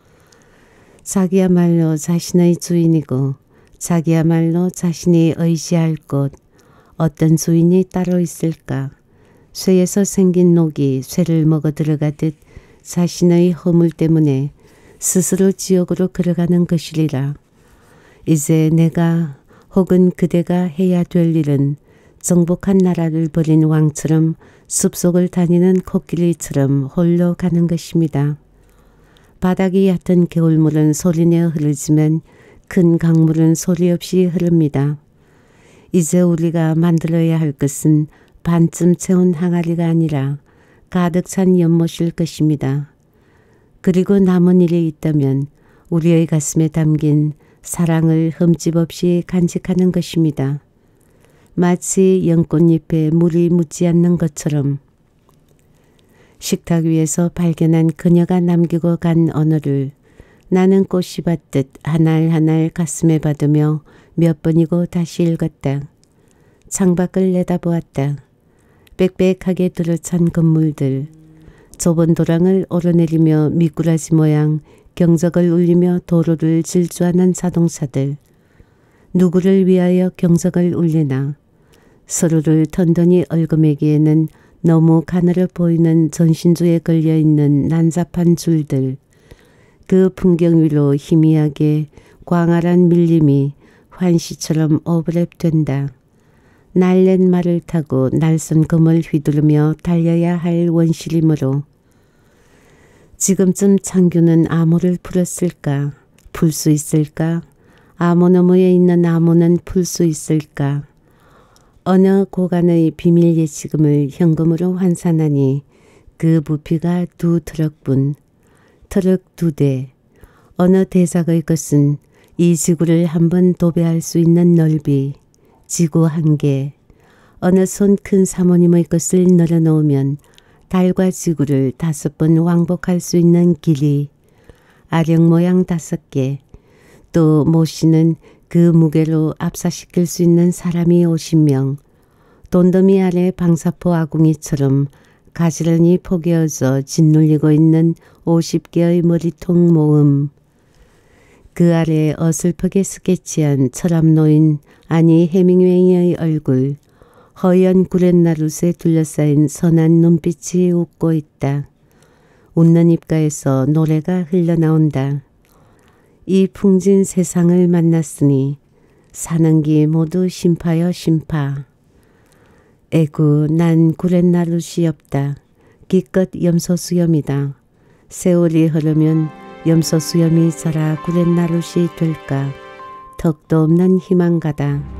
자기야말로 자신의 주인이고 자기야말로 자신이 의지할 곳, 어떤 주인이 따로 있을까? 쇠에서 생긴 녹이 쇠를 먹어 들어가듯 자신의 허물 때문에 스스로 지옥으로 걸어가는 것이리라. 이제 내가 혹은 그대가 해야 될 일은 정복한 나라를 버린 왕처럼 숲속을 다니는 코끼리처럼 홀로 가는 것입니다. 바닥이 얕은 겨울물은 소리내어 흐르지만 큰 강물은 소리 없이 흐릅니다. 이제 우리가 만들어야 할 것은 반쯤 채운 항아리가 아니라 가득 찬 연못일 것입니다. 그리고 남은 일이 있다면 우리의 가슴에 담긴 사랑을 흠집 없이 간직하는 것입니다. 마치 연꽃잎에 물이 묻지 않는 것처럼. 식탁 위에서 발견한 그녀가 남기고 간 언어를 나는 꽃이 받듯 하날 하날 가슴에 받으며 몇 번이고 다시 읽었다. 창밖을 내다보았다. 빽빽하게 들어찬 건물들, 좁은 도랑을 오르내리며 미꾸라지 모양 경적을 울리며 도로를 질주하는 자동차들, 누구를 위하여 경적을 울리나 서로를 턴더니 얽어매기에는 너무 가늘어 보이는 전신주에 걸려있는 난잡한 줄들, 그 풍경 위로 희미하게 광활한 밀림이 환시처럼 오버랩된다. 날랜 말을 타고 날선 검을 휘두르며 달려야 할 원시림으로. 지금쯤 창규는 암호를 풀었을까? 풀 수 있을까? 암호너머에 있는 암호는 풀 수 있을까? 어느 고간의 비밀 예치금을 현금으로 환산하니 그 부피가 2트럭분, 트럭 2대. 어느 대작의 것은 이 지구를 한번 도배할 수 있는 넓이, 지구 1개. 어느 손 큰 사모님의 것을 널어놓으면 달과 지구를 5번 왕복할 수 있는 길이, 아령 모양 5개. 또 모씨는 그 무게로 압사시킬 수 있는 사람이 50명. 돈더미 아래 방사포 아궁이처럼 가지런히 포개어져 짓눌리고 있는 50개의 머리통 모음. 그 아래 어슬프게 스케치한 철암노인 아니 해밍웨이의 얼굴. 허연 구렛나룻에 둘러싸인 선한 눈빛이 웃고 있다. 웃는 입가에서 노래가 흘러나온다. 이 풍진 세상을 만났으니 사는 기 모두 심파여 심파. 에구 난 구렛나룻이 없다. 기껏 염소수염이다. 세월이 흐르면 염소수염이 자라 구렛나룻이 될까. 턱도 없는 희망가다.